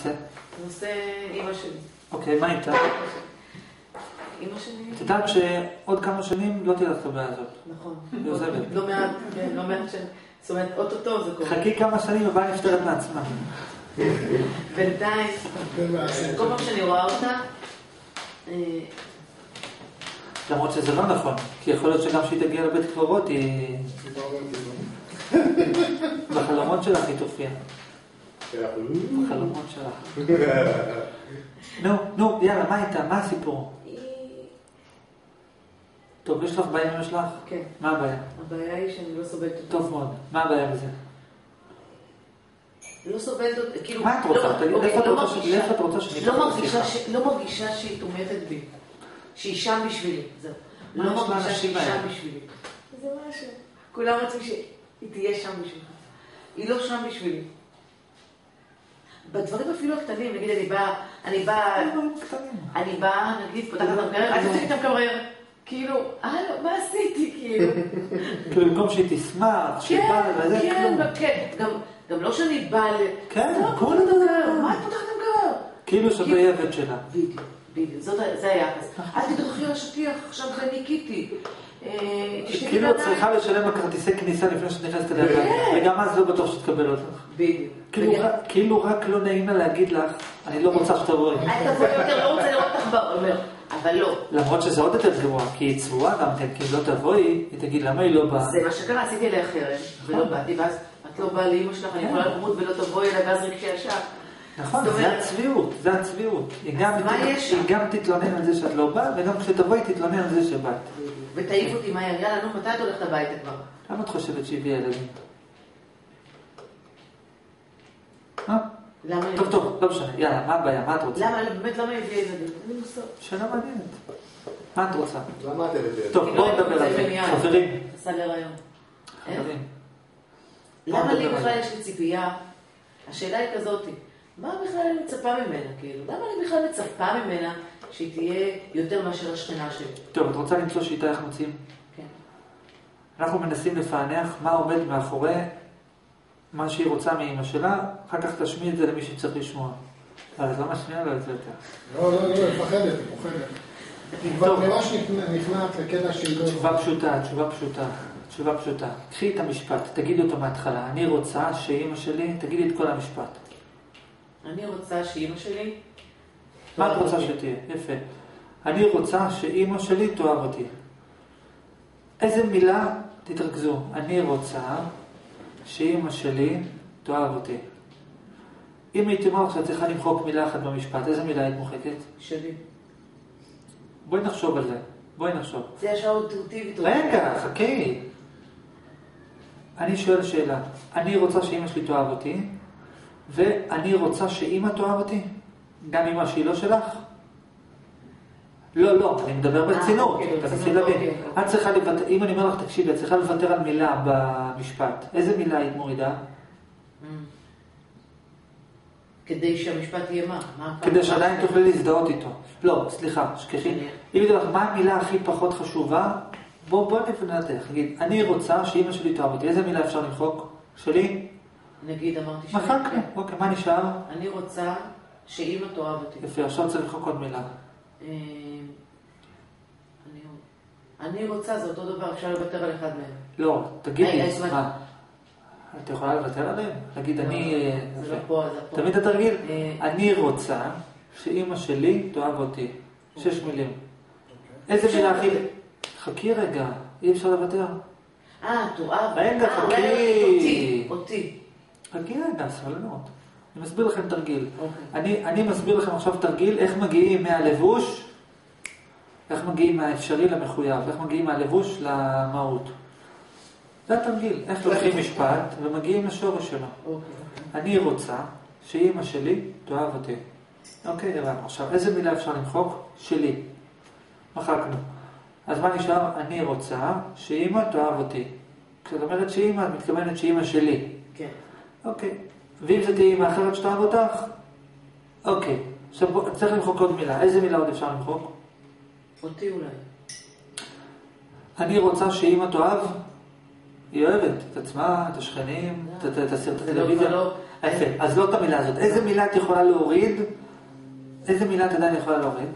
נושא? נושא אמא שלי. אוקיי, מה איתה? אמא שלי... את יודעת שעוד כמה שנים לא תהיה לך את הבעיה הזאת. נכון. היא עוזבת. לא מעט שנים. זאת אומרת, אוטוטו זה קורה. חכי כמה שנים הבעיה נפטרת מעצמה. בינתיים, כל פעם שאני רואה אותה, למרות שזה לא נכון, כי יכול להיות שגם שהיא תגיע לבית קברות היא... בחלומות שלך היא תופיע. בחלומות שלך. נו, יאללה, מה איתה? מה הסיפור? טוב, יש לך בעיה עם אמא שלך? כן. מה הבעיה? הבעיה היא שאני לא סובלת אותה. טוב מאוד. מה הבעיה בזה? לא סובלת אותה, כאילו... מה את רוצה? לאיפה את רוצה שאני... לא מרגישה שהיא תומכת בי. שהיא שם בשבילי. זהו. לא מרגישה שהיא שם בשבילי. זה משהו. כולם רצו שהיא תהיה שם בשבילך. היא לא שם בשבילי. בדברים אפילו הקטנים, נגיד אני באה, נגיד, פותחת את המקרר, אל תעשי את המקרר. כאילו, מה עשיתי, כאילו? כאילו, במקום שהיא תשמח, שהיא באה לזה, כלום. כן, גם לא שאני באה כן, כל הדבר, מה את פותחת את המקרר? כאילו שאת עבד שלה. בדיוק, זה היחס. אל תדרכי על השטיח, עכשיו זה ניקיתי. כאילו את צריכה לשלם בכרטיסי כניסה לפני שאת נכנסת אליה, וגם אז לא בטוח שתקבל אותך. בדיוק. כאילו רק לא נעים לה להגיד לך, אני לא רוצה שתבואי. אל תבואי יותר, לא רוצה לראות אותך אומר, אבל לא. למרות שזה עוד יותר גרוע, כי היא צבועה גם כן, כי אם לא תבואי, היא תגיד למה היא לא באה. זה מה שקרה, עשיתי אליה חרם, ולא באתי, ואז את לא באה לאמא שלך, אני יכולה למות ולא תבואי אליה, ואז רגשי ישר. נכון, זה הצביעות. היא גם תתלונן על זה שאת לא באה, וגם כשתבואי תתלונן על זה שבאת. ותעיף אותי מהר, יאללה, נו, מתי את הולכת הביתה כבר? למה את חושבת שהביאה ילדים? טוב, לא משנה, יאללה, מה הבעיה? מה את רוצה? באמת למה הביאה ילדים? אני מוסר. שאלה מעניינת. מה את רוצה? למה את הביאה? טוב, בואו נדבר על זה. חברים. עשה לרעיון. חברים. למה לי בכלל יש לי ציפייה? השאלה היא כזאת, מה בכלל אני מצפה ממנה? כאילו? למה אני בכלל מצפה ממנה שהיא תהיה יותר מאשר השכנה שלי? טוב, את רוצה למצוא שאיתה איך מוצאים? כן. אנחנו מנסים לפענח מה עומד מאחורי מה שהיא רוצה מאמא שלה, אחר כך תשמיע את זה למי שצריך לשמוע. אז לא משמיע לו את זה יותר. לא, היא פוחדת. היא כבר ממש נכנעת לקטע שהיא לא... תשובה פשוטה. קחי את המשפט, תגידי אותו מההתחלה. אני רוצה שאמא שלי, תגידי את כל המשפט. אני רוצה שאמא שלי... מה את רוצה שתהיה? יפה. אני רוצה שאמא שלי תאהב אותי. איזה מילה תתרכזו? אני רוצה שאמא שלי תאהב אותי. אם הייתי אומר שאת צריכה למחוק מילה אחת במשפט, איזה מילה היית מוחקת? שלי. בואי נחשוב על זה. זה ישר אינטואיטיבית. רגע, חכי. אני שואל שאלה. אני רוצה שאמא שלי תאהב אותי, ואני רוצה שאמא תאהב אותי. גם אמא שהיא לא שלך? לא, אני מדבר ברצינות. תנסי להבין. את צריכה לוותר, אם אני אומר לך תקשיבי, את צריכה לוותר על מילה במשפט. איזה מילה היית מורידה? כדי שהמשפט יהיה מה? כדי שעדיין תוכלי להזדהות איתו. לא, סליחה, שכחי. אם ידע לך, מה המילה הכי פחות חשובה? בוא נפנתך. נגיד, אני רוצה שאמא שלי תאהב אותי. איזה מילה אפשר למחוק? שלי? נגיד, אמרתי שלי. מחקנו. אוקיי, מה נשאר? אני רוצה שאמא תאהב אותי. יפה, עכשיו צריך למחוק עוד מילה. אני רוצה, זה אותו דבר, אפשר לוותר על אחד מהם. לא, תגידי, מה? את יכולה לוותר עליהם? להגיד, אני... זה לא פה, זה פה. תמיד התרגיל, אני רוצה שאמא שלי תאהב אותי. 6 מילים. איזה מילה הכי... חכי רגע, אי אפשר לוותר. תאהב. רגע, חכי. אותי. חכי רגע, סבלנות. אני מסביר לכם תרגיל. אני מסביר לכם עכשיו תרגיל, איך מגיעים מהלבוש, איך מגיעים מהאפשרי למחויב, איך מגיעים מהלבוש למהות. זה התרגיל, איך לוקחים משפט ומגיעים לשורש שלו. אני רוצה שאמא שלי תאהב אותי. אוקיי, הבנו. עכשיו, איזה מילה אפשר למחוק? שלי. מחקנו. אז מה נשאר? אני רוצה שאמא תאהב אותי. כשאת אומרת שאמא, את מתכוונת שאמא שלי. כן. אוקיי. ואם זה תהיה אמא אחרת שתאהב אותך? אוקיי. עכשיו, צריך למחוק עוד מילה. איזה מילה עוד אפשר למחוק? אותי אולי. אני רוצה שאמא תאהב? היא אוהבת את עצמה, את השכנים, את הסרט הטלוויזיה. יפה, אז לא את המילה הזאת. איזה מילה את יכולה להוריד? איזה מילה את עדיין יכולה להוריד?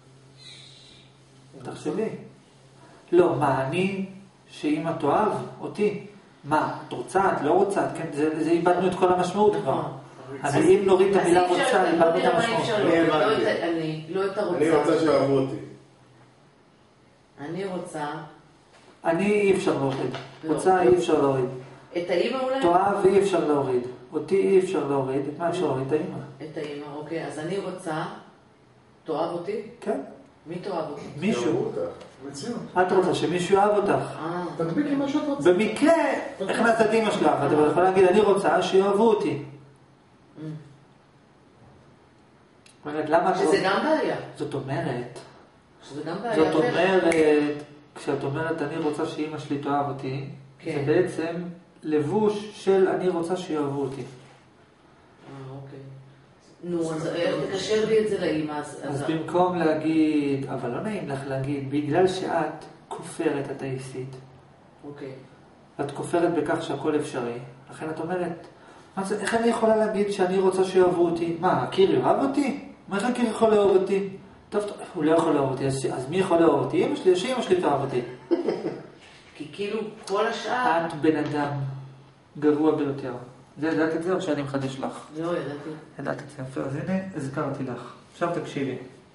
תחשבי. לא, מה, אני שאמא תאהב אותי? מה, את רוצה, את לא רוצה? כן, זה איבדנו את כל המשמעות כבר. אבל אם נוריד את המילה רוצה, איבדנו את המשמעות. אני רוצה שאוהבו אותי. אני רוצה... אני אי אפשר להוריד. רוצה אי אפשר להוריד. את האמא אולי? תאהב אי אפשר להוריד. אותי אי אפשר להוריד. את מה אפשר להוריד? את האמא. את האמא, אוקיי. אז אני רוצה... תאהב אותי? כן. מי תאהב אותי? מישהו. את רוצה שמישהו יאהב אותך. תדביקי מה שאת רוצה. במקרה, הכנסת את אמא שלך, אתה יכול להגיד, אני רוצה שיאהבו אותי. שזה גם בעיה. זאת אומרת, שזה גם בעיה. זאת אומרת, כשאת אומרת אני רוצה שאמא שלי תאהב אותי, זה בעצם לבוש של אני רוצה שיאהבו אותי. אוקיי. נו, אז תקשר לי את זה לאמא. אז במקום להגיד, אבל לא נעים לך להגיד, בגלל שאת כופרת אתאיסטית. אוקיי. את כופרת בכך שהכל אפשרי. לכן את אומרת, איך אני יכולה להגיד שאני רוצה שיאהבו אותי? מה, הקיר יאהב אותי? מה איך הקיר יכול לאהוב אותי? טוב, הוא לא יכול לאהוב אותי, אז מי יכול לאהוב אותי? אמא שלי, שאמא שלי תאהב אותי. כי כאילו כל השאר... את בן אדם גרוע ביותר. זה ידעת את זה או שאני מחדש לך? לא, ידעתי. ידעת את זה. אז הנה, הזכרתי לך. עכשיו תקשיבי.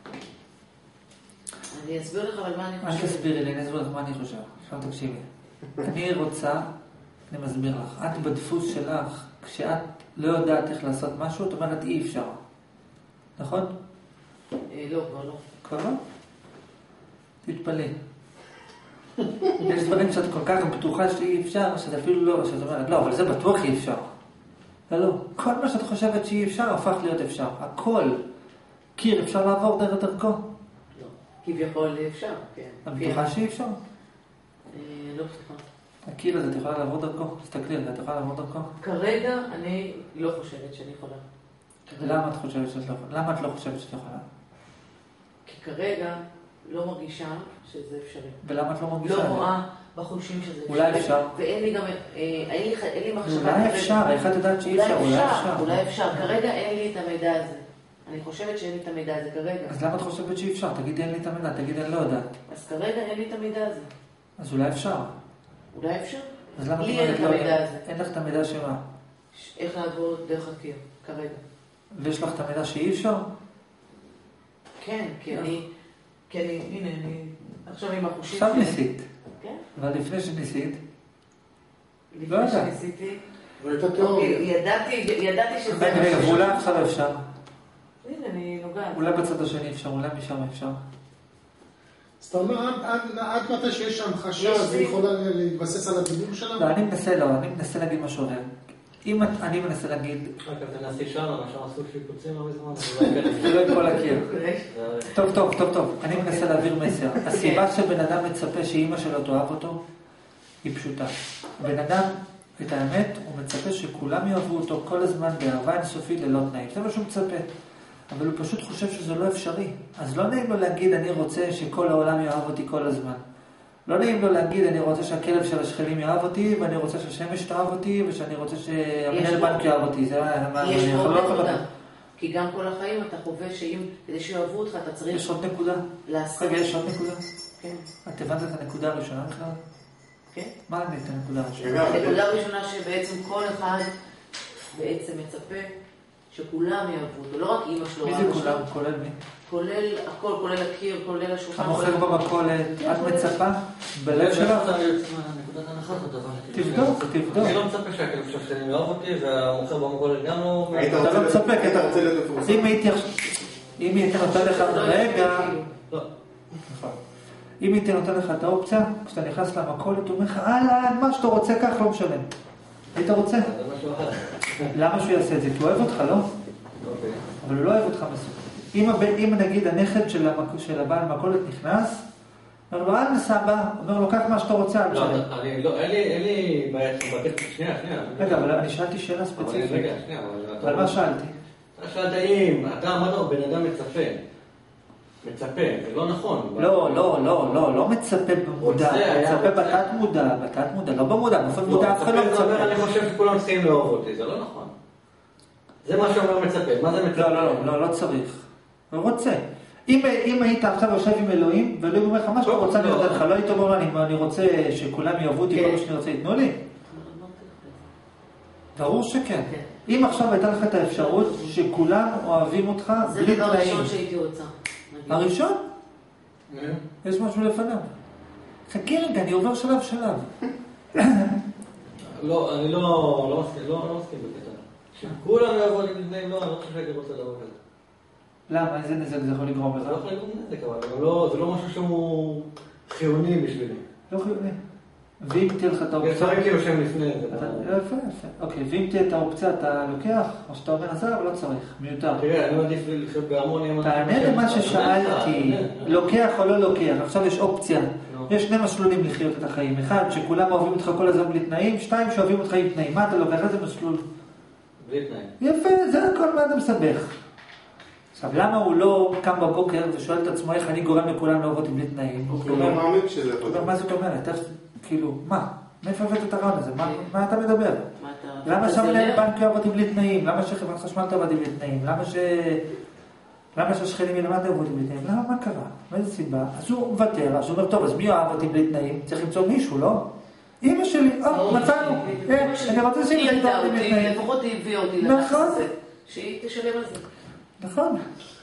אני אסביר לך אבל מה אני חושבת. אל תסבירי לי, אני אסביר לך מה אני חושב. עכשיו תקשיבי. אני רוצה, אני מסביר לך, את בדפוס שלך, כשאת לא יודעת איך לעשות משהו, את אומרת אי אפשר. נכון? לא, כבר לא. כבר לא? תתפלא. יש דברים שאת כל כך בטוחה שאי אפשר, שאת אפילו לא, שאת אומרת, לא, אבל זה בטוח אי אפשר. לא, כל מה שאת חושבת שאי אפשר, הפך להיות אפשר. הכל. קיר אפשר לעבור דרכו? לא. כביכול אפשר, כן. את בטוחה שאי אפשר? לא בטוחה. הקיר הזה, את יכולה לעבור דרכו? תסתכלי על זה, את יכולה לעבור דרכו? כרגע אני לא חושבת שאני יכולה. למה את חושבת שאת לא יכולה? למה את לא חושבת שאת יכולה? כי כרגע לא מרגישה שזה אפשרי. ולמה את לא מרגישה? לא רואה בחושים שזה אפשרי. אולי אפשר. ואין לי גם, אין לי מחשבה. אולי אפשר, איך את יודעת שאי אפשר? אולי אפשר. אולי אפשר. כרגע אין לי את המידע הזה. אני חושבת שאין לי את המידע הזה כרגע. אז למה את חושבת שאי אפשר? תגידי אין לי את המידע, תגידי אני לא יודעת. אז כרגע אין לי את המידע הזה. אז אולי אפשר. אולי אפשר? אז למה לי אין את המידע הזה. אין לך את המידע שמה? איך לעבור דרך הקיר, כרגע. ויש לך את המידע שאי אפשר? כן, כי אני, הנה, אני, עכשיו עם החושים. עכשיו ניסית. כן. אבל לפני שניסית? לפני שניסיתי. ידעתי שזה... רגע, ואולי עכשיו אפשר. הנה, אני נוגעת. אולי בצד השני אפשר, אולי משם אפשר. אז אתה אומר, עד מתי שיש שם חשש, זה יכולה להתבסס על הדיבור שלה? לא, אני מנסה להגיד משהו אחר. אם אני מנסה להגיד... רק אתה נעשי שם, מה שם עשו שיפוצים לא מזמן, זה לא כל הקיר. טוב, אני מנסה להעביר מסר. הסיבה שבן אדם מצפה שאימא שלו תאהב אותו, היא פשוטה. בן אדם, את האמת, הוא מצפה שכולם יאהבו אותו כל הזמן באהבה אינסופית ללא תנאים. זה מה שהוא מצפה. אבל הוא פשוט חושב שזה לא אפשרי. אז לא נעים לו להגיד, אני רוצה שכל העולם יאהב אותי כל הזמן. לא נעים לו להגיד, אני רוצה שהכלב של השכנים יאהב אותי, ואני רוצה שהשמש תאהב אותי, ושאני רוצה שהמנהל בנק יאהב אותי. זה מה יש פה עוד נקודה. כי גם כל החיים אתה חווה שאם, כדי שיאהבו אותך, אתה צריך... יש עוד נקודה? רגע, יש עוד נקודה? כן. את הבנת את הנקודה הראשונה בכלל? כן. מה אני את הנקודה הראשונה? הנקודה הראשונה שבעצם כל אחד בעצם מצפה שכולם יאהבו אותו, לא רק אמא שלו. מי זה כולם? כולל מי? כולל הכל, כולל הקיר, כולל השולחן. המוכר במכולת, את מצפה? בלב שלך? תבדוק. אני לא מצפה שהכלב של השכנים יאהב אותי, והמוכר במכולת גם לא... אתה לא מצפה, אם הייתי נותן לך... רגע. אם הייתי נותן לך את האופציה, כשאתה נכנס למכולת, הוא אומר לך, מה שאתה רוצה כך לא משלם. היית רוצה? למה שהוא יעשה את זה? כי הוא אוהב אותך, לא? אבל הוא לא אוהב אותך מסוים. אם נגיד הנכד של הבעל מכולת נכנס, אומר לו, סבא, אומר לו, כך מה שאתה רוצה, לא, אין לי בעיה, שנייה. רגע, אבל אני שאלתי שאלה ספציפית. רגע, שנייה. אבל מה שאלתי? אתה שאלת אם, אתה אמרת, בן אדם מצפה, זה לא נכון. לא מצפה במודע, מצפה בתת מודע, לא במודע, באופן מודע אף אחד לא מצפה. אני חושב שכולם צריכים לאהוב אותי, זה לא נכון. זה מה שאומר מצפה. מה זה מצפה? לא צריך. הוא רוצה. אם היית עכשיו יושב עם אלוהים, ואלוהים אומר לך, מה שאתה רוצה להיות לך, לא היית אומר לו, אני רוצה שכולם יאהבו אותי, כל מה שאני רוצה, יתנו לי? ברור שכן. אם עכשיו הייתה לך את האפשרות שכולם אוהבים אותך בלי תנאים. זה דבר ראשון שהייתי רוצה. הראשון? יש משהו לפניו. חכי רגע, אני עובר שלב. לא, אני לא מסכים בקטע. שכולם יאהבו אותי בלי תנאים, לא, אני לא חושב שהייתי רוצה לבוא כזה. למה? איזה נזק זה יכול לגרום לך? לא יכול לגרום נזק, אבל זה לא משהו שהוא חיוני בשבילי. לא חיוני. ואם תהיה לך את האופציה... יש דברים כאילו שהם לפני זה. יפה. אוקיי, ואם תהיה את האופציה, אתה לוקח, או שאתה אומר עזר, אבל לא צריך, מיותר. תראה, אני מעדיף לחיות בהרמוניה. תענה למה ששאלתי, לוקח או לא לוקח, עכשיו יש אופציה. יש שני מסלולים לחיות את החיים. אחד, שכולם אוהבים אותך כל הזמן בלי תנאים, שתיים, שאוהבים אותך עם תנאים. מה אתה לוקח? איזה מסלול? בלי תנאים. יפה, זה הכל מה אתה מסבך. עכשיו, למה הוא לא קם בבוקר ושואל את עצמו איך אני גורם לכולם לאהוב אותי בלי תנאים? הוא לא מאמין שזה יכול. מה זאת אומרת? כאילו, מה? מאיפה הבאת את הרעיון הזה? מה אתה מדבר? למה שהמנהל בנק יאהב אותי בלי תנאים? למה שחברת חשמל תאהב אותי בלי תנאים? למה שהשכנים ילמד יאהב אותי בלי תנאים? למה? מה קרה? מאיזה סיבה? אז הוא מוותר, אז הוא אומר, טוב, אז מי אוהב אותי בלי תנאים? צריך למצוא מישהו, לא? אמא שלי, מצאנו. אני רוצה שהיא תאהב אותי בלי תנאים. לפחות היא הביאה אותי נכון. שהיא תשלם על זה. נכון.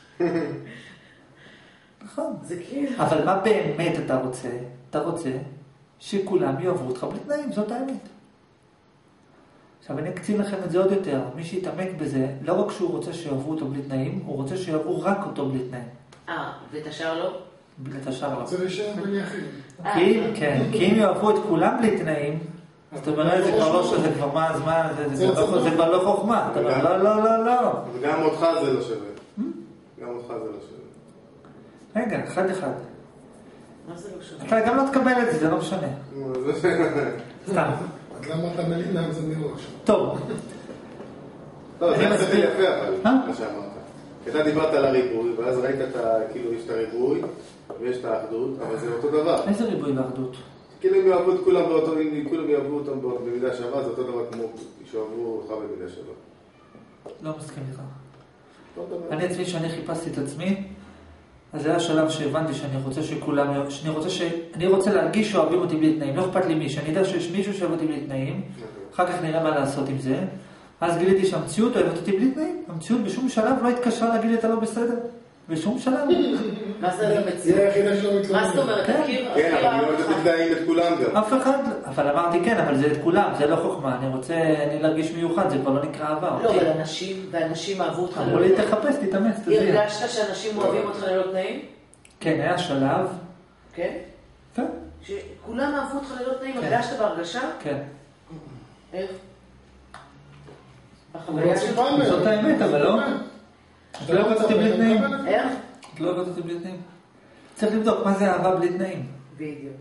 נכון. זה כאילו... אבל מה באמת אתה רוצה? אתה רוצה שכולם יאהבו אותך בלי תנאים, זאת האמת. עכשיו אני אקצין לכם את זה עוד יותר. מי שיתעמק בזה, לא רק שהוא רוצה שיאהבו אותו בלי תנאים, הוא רוצה שיאהבו רק אותו בלי תנאים. ואת השאר לא? את השאר לא. רוצה להישאר בלי אחים. כי אם יאהבו את כולם בלי תנאים, אז אתה אומר, זה כבר לא שזה כבר מה הזמן, זה כבר לא חוכמה. אתה אומר, לא. וגם אותך זה לא שווה. גם אותך זה לא שווה. רגע, אחד. מה זה לא שווה? אתה גם לא תקבל את זה, זה לא משנה. סתם. אז למה אתה מלין להם זה מראש? טוב. לא, זה קצת יפה אבל, מה שאמרת. אתה דיברת על הריבוי, ואז ראית כאילו יש את הריבוי, ויש את האחדות, אבל זה אותו דבר. איזה ריבוי ואחדות? כאילו אם יאהבו את כולם באותו, אם כולם יאהבו אותם במידה שווה, זה אותו דבר כמו שאוהבו אותך במידה שווה. לא מסכים לך. אני עצמי, שאני חיפשתי את עצמי, אז זה היה השלב שהבנתי שאני רוצה שכולם, אני רוצה להרגיש שאוהבים אותי בלי תנאים, לא אכפת לי מי, שאני יודע שיש מישהו שאוהב אותי בלי תנאים, אחר כך נראה מה לעשות עם זה, אז גיליתי שהמציאות אוהבת אותי בלי תנאים, המציאות בשום שלב לא התקשרה להגיד לי אתה לא בסדר, בשום שלב. מה זה המציאות? זה היחידה שלא מתלונן. מה זאת אומרת? כן, אבל אני אוהבת את תנאים את כולם גם. אף אחד, אבל אמרתי כן, אבל זה את כולם, זה לא חוכמה, אני רוצה להרגיש מיוחד, זה כבר לא נקרא אהבה. לא, אבל ואנשים אהבו אותך אמרו לי תחפש, תתאמץ, תזיע. הרגשת שאנשים אוהבים אותך ללא תנאים? כן, היה שלב. כן? כן. שכולם אהבו אותך ללא תנאים, הרגשת בהרגשה? כן. איך? בחוויה שלך? זאת האמת, אבל לא. את לא אוהבת אותי בלי תנאים. איך? את לא אוהבת אותי בלי תנאים. צריך לבדוק מה זה אהבה בלי תנאים. בדיוק.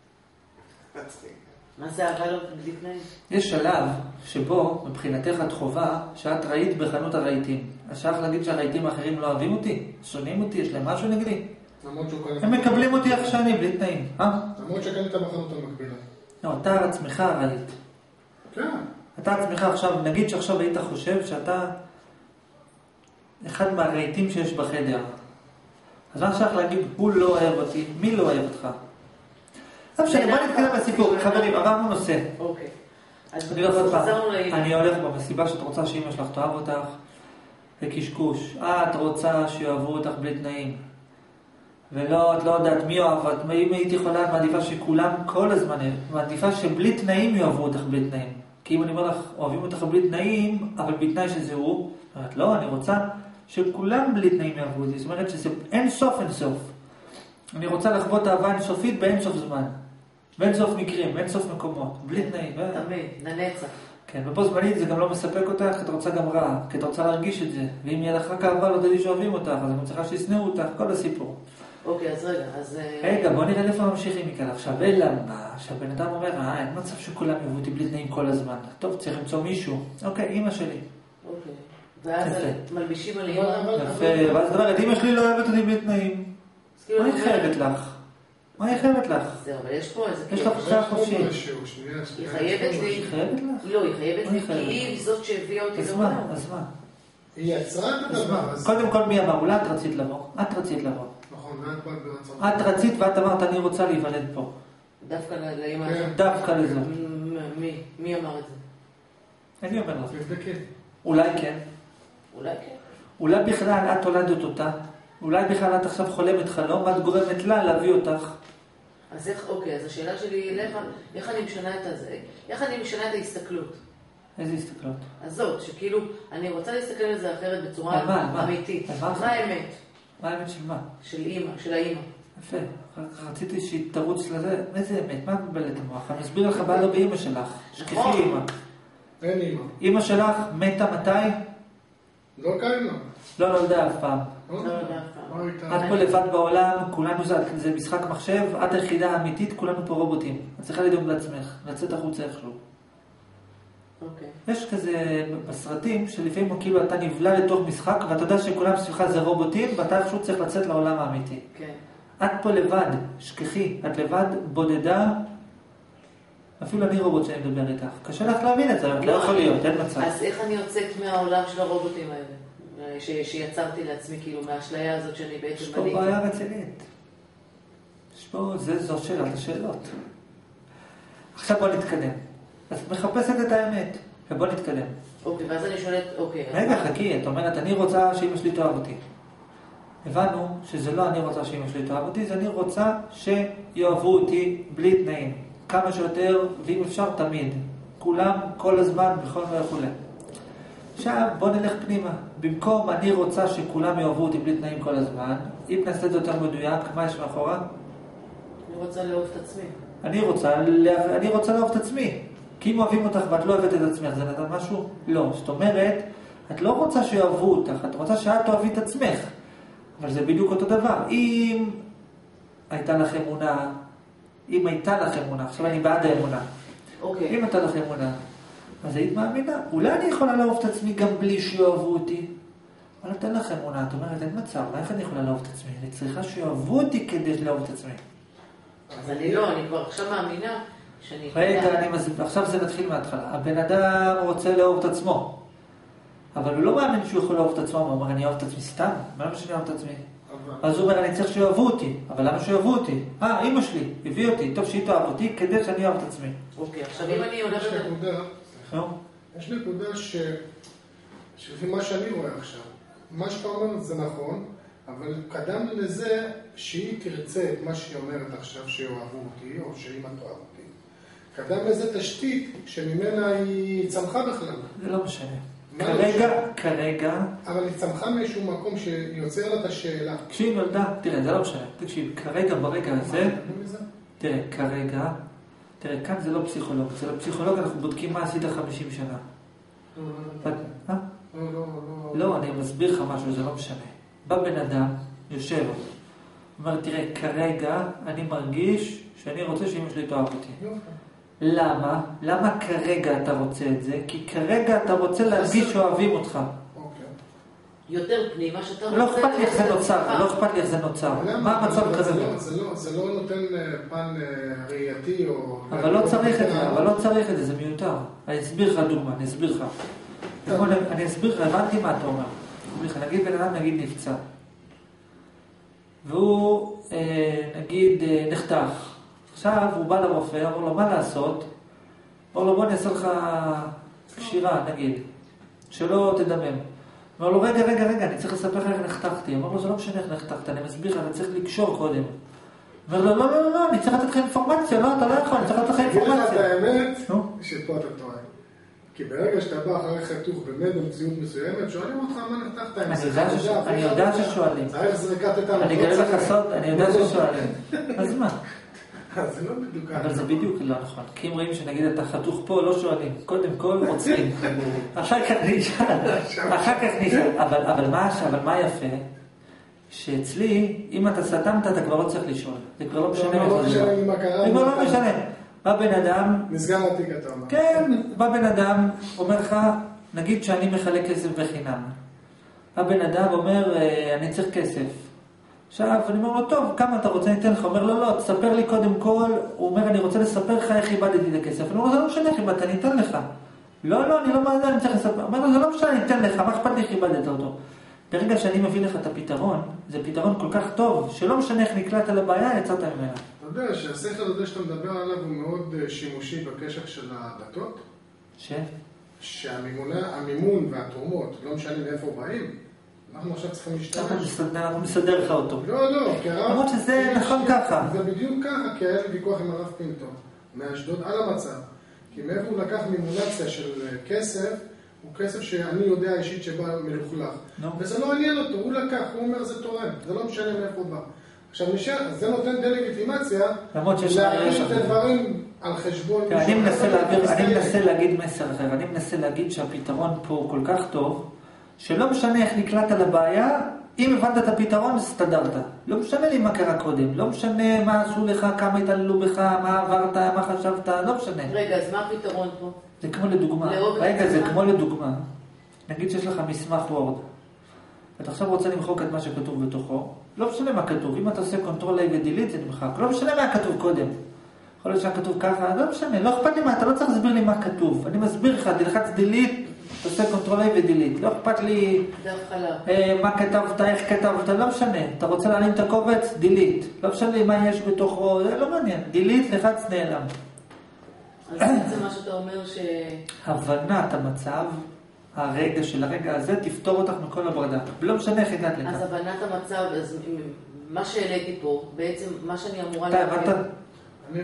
מה זה אהבה לא בלי תנאים? יש שלב שבו מבחינתך את חובה שאת ראית בחנות הרהיטים. אז שייך להגיד שהרהיטים האחרים לא אוהבים אותי? שונאים אותי? יש להם משהו נגדי? הם מקבלים אותי איך שאני בלי תנאים. למרות שקנית בחנות המקבילה. לא, אתה עצמך ראית. כן. אתה עצמך עכשיו, נגיד שעכשיו היית חושב שאתה אחד מהרהיטים שיש בחדר. אז מה שייך להגיד, הוא לא אוהב אותי, מי לא אוהב אותך? בוא נתקדם בסיפור, חברים, עברנו נושא. אוקיי. אני הולך במסיבה שאת רוצה שאמא שלך תאהב אותך, וקשקוש. את רוצה שיאהבו אותך בלי תנאים. ולא, את לא יודעת מי אוהב, אם הייתי יכולה, את מעדיפה שכולם כל הזמן, מעדיפה שבלי תנאים יאהבו אותך בלי תנאים. כי אם אני אומר לך, אוהבים אותך בלי תנאים, אבל בתנאי שזה הוא, אומרת, לא, אני רוצה שכולם בלי תנאים יאהבו אותי. זאת אומרת שזה אין סוף אין סוף. אני רוצה לחוות אהבה אינסופית באין סוף זמן. באין סוף מקרים, באין סוף מקומות. בלי תנאים. תמיד, לנצח. כן, ובו זמנית זה גם לא מספק אותך, אתה רוצה גם רע, כי אתה רוצה להרגיש את זה. ואם יהיה לך רק אהבה, לא תדעי שאוהבים אותך, אז אני צריכה שישנאו אותך, כל הסיפור. אוקיי, אז רגע, אז... רגע, בוא נראה איפה ממשיכים מכאן. עכשיו, למה? שהבן אדם אומר, אין מצב שכולם יאהבו אותי בלי תנאים כל הזמן. טוב, צריך למצוא מישהו. אוקיי, אמא שלי. אוקיי. ואז מלבישים על אמא. יפה, ואז דבר, את אמא שלי לא אוהבת אותי בלי תנאים. מה היא חייבת לך? מה היא חייבת לך? זהו, אבל יש פה איזה... יש לך בחירה חופשית. היא חייבת לי... היא חייבת לך? לא, היא חייבת לי, כי היא זאת שהביאה אותי לעולם. אז מה? היא יצרה את הדבר הזה. קודם כל מי אמר? אולי את רצית לבוא. את רצית לבוא. נכון, ואת באת ברצון. את רצית ואת אמרת אני רוצה להיוולד פה. דווקא לאמא. דווקא לזה. מי אמר את זה? אני אומר לך. תבדקי. אולי כן. אולי כן. אולי בכלל את הולדת אותה. אולי בכלל את עכשיו חולמת חלום ואת גורמת לה להביא אותך. אז איך, אוקיי, אז השאלה שלי אליך, איך אני משנה את זה? איך אני משנה את ההסתכלות? איזה הסתכלות? אז זאת, שכאילו, אני רוצה להסתכל על זה אחרת בצורה אמיתית. מה האמת? מה האמת של מה? של אימא, של האימא. יפה, רציתי שהיא תרוץ לזה, איזה אמת? מה מבלת המוח? אני אסביר לך מה לא באמא שלך. שכחי אימא. אין אימא. אימא שלך מתה מתי? לא קיימה. לא נולדה אף פעם. לא יודע אף פעם. את פה לבד בעולם, כולנו זה משחק מחשב, את היחידה האמיתית, כולנו פה רובוטים. את צריכה לדאוג לעצמך, לצאת החוצה איכשהו. אוקיי. יש כזה בסרטים שלפעמים כאילו אתה נבלה לתוך משחק ואתה יודע שכולם סביבך זה רובוטים ואתה איכשהו צריך לצאת לעולם האמיתי. כן. את פה לבד, שכחי, את לבד, בודדה, אפילו אני רובוט שאני מדבר איתך. קשה לך להבין את זה, את לא יכול להיות, אין מצב. אז איך אני יוצאת מהעולם של הרובוטים האלה? שיצרתי לעצמי כאילו מהאשליה הזאת שאני בעצם יש פה בעיה רצינית. יש פה, זו שאלת השאלות. עכשיו בוא נתקדם. אז את מחפשת את האמת, ובוא נתקדם. אוקיי, ואז אני שואלת, אוקיי. רגע, חכי, את אומרת, אני רוצה שאמא שלי תאהב אותי. הבנו שזה לא אני רוצה שאמא שלי תאהב אותי, זה אני רוצה שיאהבו אותי בלי תנאים. כמה שיותר, ואם אפשר תמיד. כולם, כל הזמן, בכל וכו'. עכשיו, בוא נלך פנימה. במקום אני רוצה שכולם יאהבו אותי בלי תנאים כל הזמן, אם נעשה את זה יותר מדויק, מה יש מאחורה? אני רוצה לאהוב את עצמי. אני רוצה לאהוב את עצמי. כי אם אוהבים אותך ואת לא אוהבת את עצמך, זה נתן משהו? לא. זאת אומרת, את לא רוצה שיאהבו אותך, את רוצה שאת תאהבי את עצמך. אבל זה בדיוק אותו דבר. אם הייתה לך אמונה, עכשיו אני בעד האמונה. אוקיי. אם הייתה לך אמונה, אז היית מאמינה. אולי אני יכולה לאהוב את עצמי גם בלי שיאהבו אותי. אבל נתן לך אמונה, את אומרת, אין מצב, איך אני יכולה לאהוב את עצמי? אני צריכה שיאהבו אותי כדי לאהוב את עצמי. אז אני כבר עכשיו מאמינה שאני... רגע, עכשיו זה נתחיל מההתחלה. הבן אדם רוצה לאהוב את עצמו. אבל הוא לא מאמין שהוא יכול לאהוב את עצמו, הוא אומר, אני אוהב את עצמי סתם? מה למה שאני אוהב את עצמי? אז הוא אומר, אני צריך שיאהבו אותי. אבל למה שיאהבו אותי? אמא שלי, הביא אותי, טוב שהיא תאהב אותי, כדי שאני אוהב את עצמי. אוקיי, עכשיו אם אני הולכת... יש נקודה שלפי מה שאני רואה עכשיו, מה שאתה אומר זה נכון, אבל קדם לזה שהיא תרצה את מה שהיא אומרת עכשיו שאוהבו אותי, או שאמא תאהב אותי. קדם לזה תשתית שממנה היא צמחה בכלל. זה לא משנה. כרגע... אבל היא צמחה מאיזשהו מקום שיוצר לה את השאלה. כשהיא נולדה, תראה, זה לא משנה. תקשיב, כרגע, ברגע הזה... תראה, כאן זה לא פסיכולוג. זה לא פסיכולוג, אנחנו בודקים מה עשית 50 שנה. לא, אני מסביר לך משהו, זה לא משנה. בא בן אדם, יושב, אומר, תראה, כרגע אני מרגיש שאני רוצה שאמא שלי תאהב אותי. למה? למה כרגע אתה רוצה את זה? כי כרגע אתה רוצה להרגיש שאוהבים אותך. יותר פנימה שאתה רוצה... לא אכפת לי איך זה נוצר, מה המצב כזה? זה לא נותן פן ראייתי או... אבל לא צריך את זה, זה מיותר. אני אסביר לך דוגמה, אני אסביר לך, הבנתי מה אתה אומר. נגיד בן אדם נפצע. והוא נגיד נחתך. עכשיו הוא בא לרופא, אמר לו מה לעשות? אמר לו בוא נעשה לך קשירה נגיד, שלא תדמם. אמר לו רגע, אני צריך לספר לך איך נחתכתי. אמר לו זה לא משנה איך נחתכת, אני מסביר לך, אני צריך לקשור קודם. אמר לו לא, אני צריך לתת לך אינפורמציה, לא, אתה לא יכול, אני צריך לתת לך אינפורמציה. תגיד לך את האמת, שפה אתה טועה. כי ברגע שאתה בא אחרי חיתוך באמת במציאות מסוימת, שואלים אותך מה נחתכת. אני יודע ששואלים. צריך זריקת את אני אגלה לך סוד, אני יודע ששואלים. אז מה? זה לא בדיוק. אבל זה בדיוק לא נכון. כי אם רואים שנגיד אתה חתוך פה, לא שואלים. קודם כל עוצרים. אחר כך נשאל. אבל מה יפה? שאצלי, אם אתה סתמת, אתה כבר לא צריך לשאול. זה כבר לא משנה. זה כבר לא משנה. בא בן אדם... נסגר התיק אתה אומר. כן, בא בן אדם, אומר לך, נגיד שאני מחלק כסף בחינם. בא בן אדם אומר, אני צריך כסף. עכשיו, אני אומר לו, טוב, כמה אתה רוצה, אני אתן לך? הוא אומר לו, לא, תספר לי קודם כל, הוא אומר, אני רוצה לספר לך איך איבדתי את הכסף. אני אומר, זה לא משנה, אם אתה ניתן לך. לא, אני לא מאזן, אני צריך לספר. אומר לו, זה לא משנה, אני אתן לך, מה אכפת לי כיבדת אותו? ברגע שאני מביא לך את הפתרון, זה פתרון כל כך טוב, שלא משנה איך נקלט על הבעיה, יצאת ממנה. אתה יודע שהשכל הזה שאתה מדבר עליו הוא מאוד שימושי בקשר של הדתות? שהמימון והתרומות, לא משנה מאיפה באים, אנחנו עכשיו צריכים להשתמש. אנחנו נסדר לך אותו. לא, כי הרב... למרות שזה נכון ככה. זה בדיוק ככה, כי היה לי ויכוח עם הרב פינטו, מאשדוד על המצב. כי מאיפה הוא לקח מימולציה של כסף, הוא כסף שאני יודע אישית שבא מלוכלך. וזה לא עניין אותו, הוא לקח, הוא אומר זה תורם, זה לא משנה מאיפה הוא בא. עכשיו זה נותן דה-לגיטימציה, להגיד את הדברים על חשבון... אני מנסה להגיד מסר אחר, אני מנסה להגיד שהפתרון פה הוא כל כך טוב, שלא משנה איך נקלט על הבעיה, אם הבנת את הפתרון, הסתדרת. לא משנה לי מה קרה קודם, לא משנה מה עשו לך, כמה התעללו בך, מה עברת, מה חשבת, לא משנה. רגע, אז מה הפתרון פה? זה כמו לדוגמה. רגע, זה כמו לדוגמה. נגיד שיש לך מסמך וורד. אתה עכשיו רוצה למחוק את מה שכתוב בתוכו. לא משנה מה כתוב. אם אתה עושה קונטרול A ודילית, זה נמחק. לא משנה מה כתוב קודם. יכול להיות שכתוב ככה, לא משנה. לא אכפת לי מה, אתה לא צריך להסביר לי מה כתוב. אני מסביר לך, תלחץ דילית, אתה עושה קונטרול A ודילית. לא אכפת לי מה כתבת, איך כתבת, לא משנה. אתה רוצה להעלים את הקובץ, דילית. לא משנה לי מה יש בתוכו, זה לא מעניין. דילית, לחץ, נעלם. אז בעצם מה שאתה אומר ש... הבנת המצב, הרגע הזה, תפתור אותך מכל הברדק. לא משנה איך הגעת לכך. אז הבנת המצב, אז מה שהעליתי פה, בעצם מה שאני אמורה... אתה הבנת? אני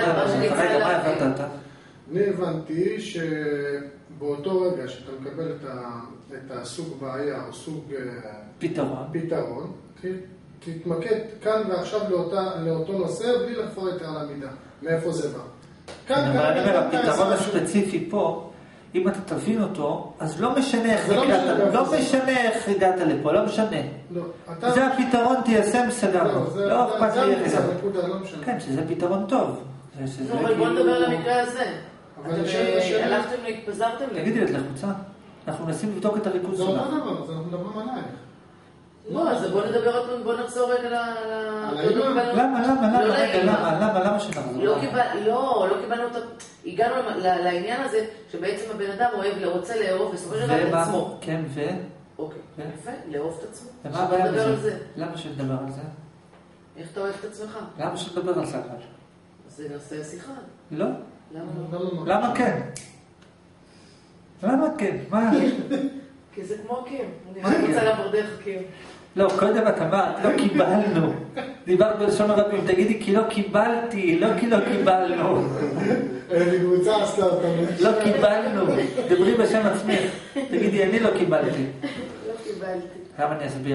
הבנתי. אני הבנתי שבאותו רגע שאתה מקבל את הסוג בעיה או סוג פתרון, תתמקד כאן ועכשיו לאותו נושא בלי לחפור יותר על המידה. מאיפה זה בא? הפתרון הספציפי פה, אם אתה תבין אותו, אז לא משנה איך הגעת לפה, לא משנה. זה הפתרון, תיישם, סגרנו. לא אכפת לי איך הגעת. כן, שזה פתרון טוב. אבל בוא נדבר על המקרה הזה. הלכתם והתפזרתם לי. תגידי, את לחוצה? אנחנו מנסים לבדוק את הריכוז שלך. זה לא דבר, אנחנו מדברים עלייך. לא, אז בוא נדבר עוד פעם, בוא נחזור רגע למה שנחזור? לא קיבלנו את... הגענו לעניין הזה שבעצם הבן אדם רוצה לאהוב בסופו של דבר את עצמו. כן, ו? אוקיי, יפה, לאהוב את עצמו. ומה הבעיה בזה? למה שנדבר על זה? איך אתה אוהב את עצמך? למה שנדבר על זה? זה נושא שיחה. לא. למה לא? למה כן? למה כן? מה? כי זה כמו קים. אני רוצה לעבור דרך קים. לא, קודם את אמרת, לא קיבלנו. דיברת בלשון הרבים, תגידי כי לא קיבלתי, לא כי לא קיבלנו. אני קבוצה עשתה אותנו. לא קיבלנו. דברי בשם עצמך. תגידי, אני לא קיבלתי. לא קיבלתי. למה אני אסביר?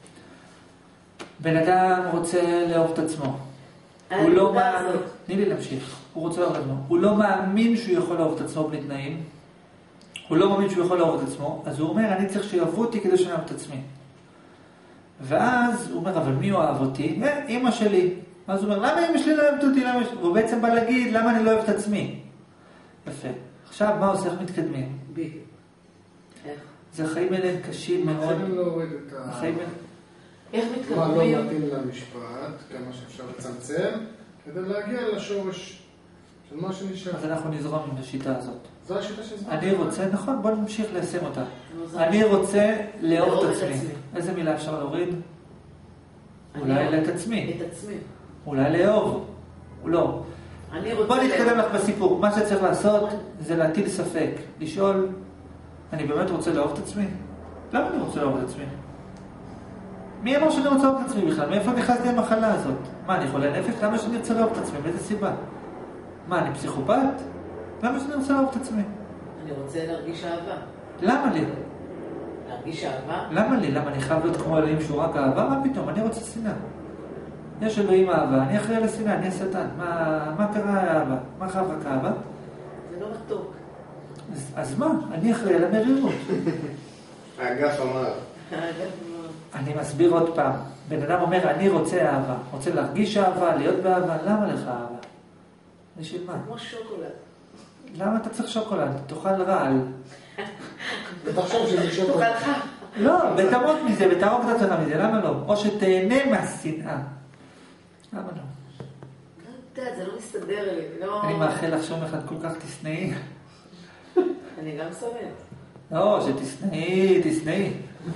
בן אדם רוצה לאהוב את עצמו. הוא לא מאמין. תני לי להמשיך. הוא רוצה לאהוב את עצמו. הוא לא מאמין שהוא יכול לאהוב את עצמו בלי תנאים. הוא לא מאמין שהוא יכול לאהוב את עצמו, אז הוא אומר, אני צריך שיאהבו אותי כדי שאני אוהב את עצמי. ואז הוא אומר, אבל מי אוהב אותי? אמא שלי. אז הוא אומר, למה אמא שלי לא אוהבת אותי? והוא בעצם בא להגיד, למה אני לא אוהב את עצמי? יפה. עכשיו, מה עושה? איך מתקדמים? איך? זה החיים האלה קשים מאוד. חייבים להוריד את החיים האלה. איך מתקדמים? מה לא מתאים למשפט, כמה שאפשר לצמצם, כדי להגיע לשורש של מה שנשאר. אז אנחנו נזרום עם השיטה הזאת. זו השיטה של זמן. אני רוצה, נכון, בוא נמשיך ליישם אותה. אני רוצה לאהוב את עצמי. איזה מילה אפשר להוריד? אולי את עצמי. את עצמי. אולי לאהוב. לא. בוא נתקדם לך בסיפור. מה שצריך לעשות זה להטיל ספק. לשאול, אני באמת רוצה לאהוב את עצמי? למה אני רוצה לאהוב את עצמי? מי אמר שאני רוצה לאהוב את עצמי בכלל? מאיפה נכנסתי המחלה הזאת? מה, אני חולה נפש? למה שאני רוצה לאהוב את עצמי? באיזה סיבה? מה, אני פסיכופת? למה שאני רוצה לאהוב את עצמי? אני רוצה להרגיש אהבה. למה לי? להרגיש אהבה? למה לי? למה אני חייב להיות כמו אלוהים שהוא רק אהבה? מה פתאום? אני רוצה שנאה. יש אלוהים אהבה, אני אחראי על השנאה, אני השטן. מה קרה אהבה? מה חייב רק אהבה? זה לא מתוק. אז מה? אני אחראי על המרירות. האגף אמר. אני מסביר עוד פעם. בן אדם אומר, אני רוצה אהבה. רוצה להרגיש אהבה, להיות באהבה. למה לך אהבה? בשביל מה? כמו שוקולד. למה אתה צריך שוקולד? תאכל רעל. ותחשוב שזה שוקולד. תאכל לך. לא, ותמות מזה, ותהרוג את עצמך מזה. למה לא? או שתהנה מהשנאה. למה לא? זה לא מסתדר לי. אני מאחל לך שום אחד כל כך תשנאי. אני גם שונאת. לא, שתשנאי.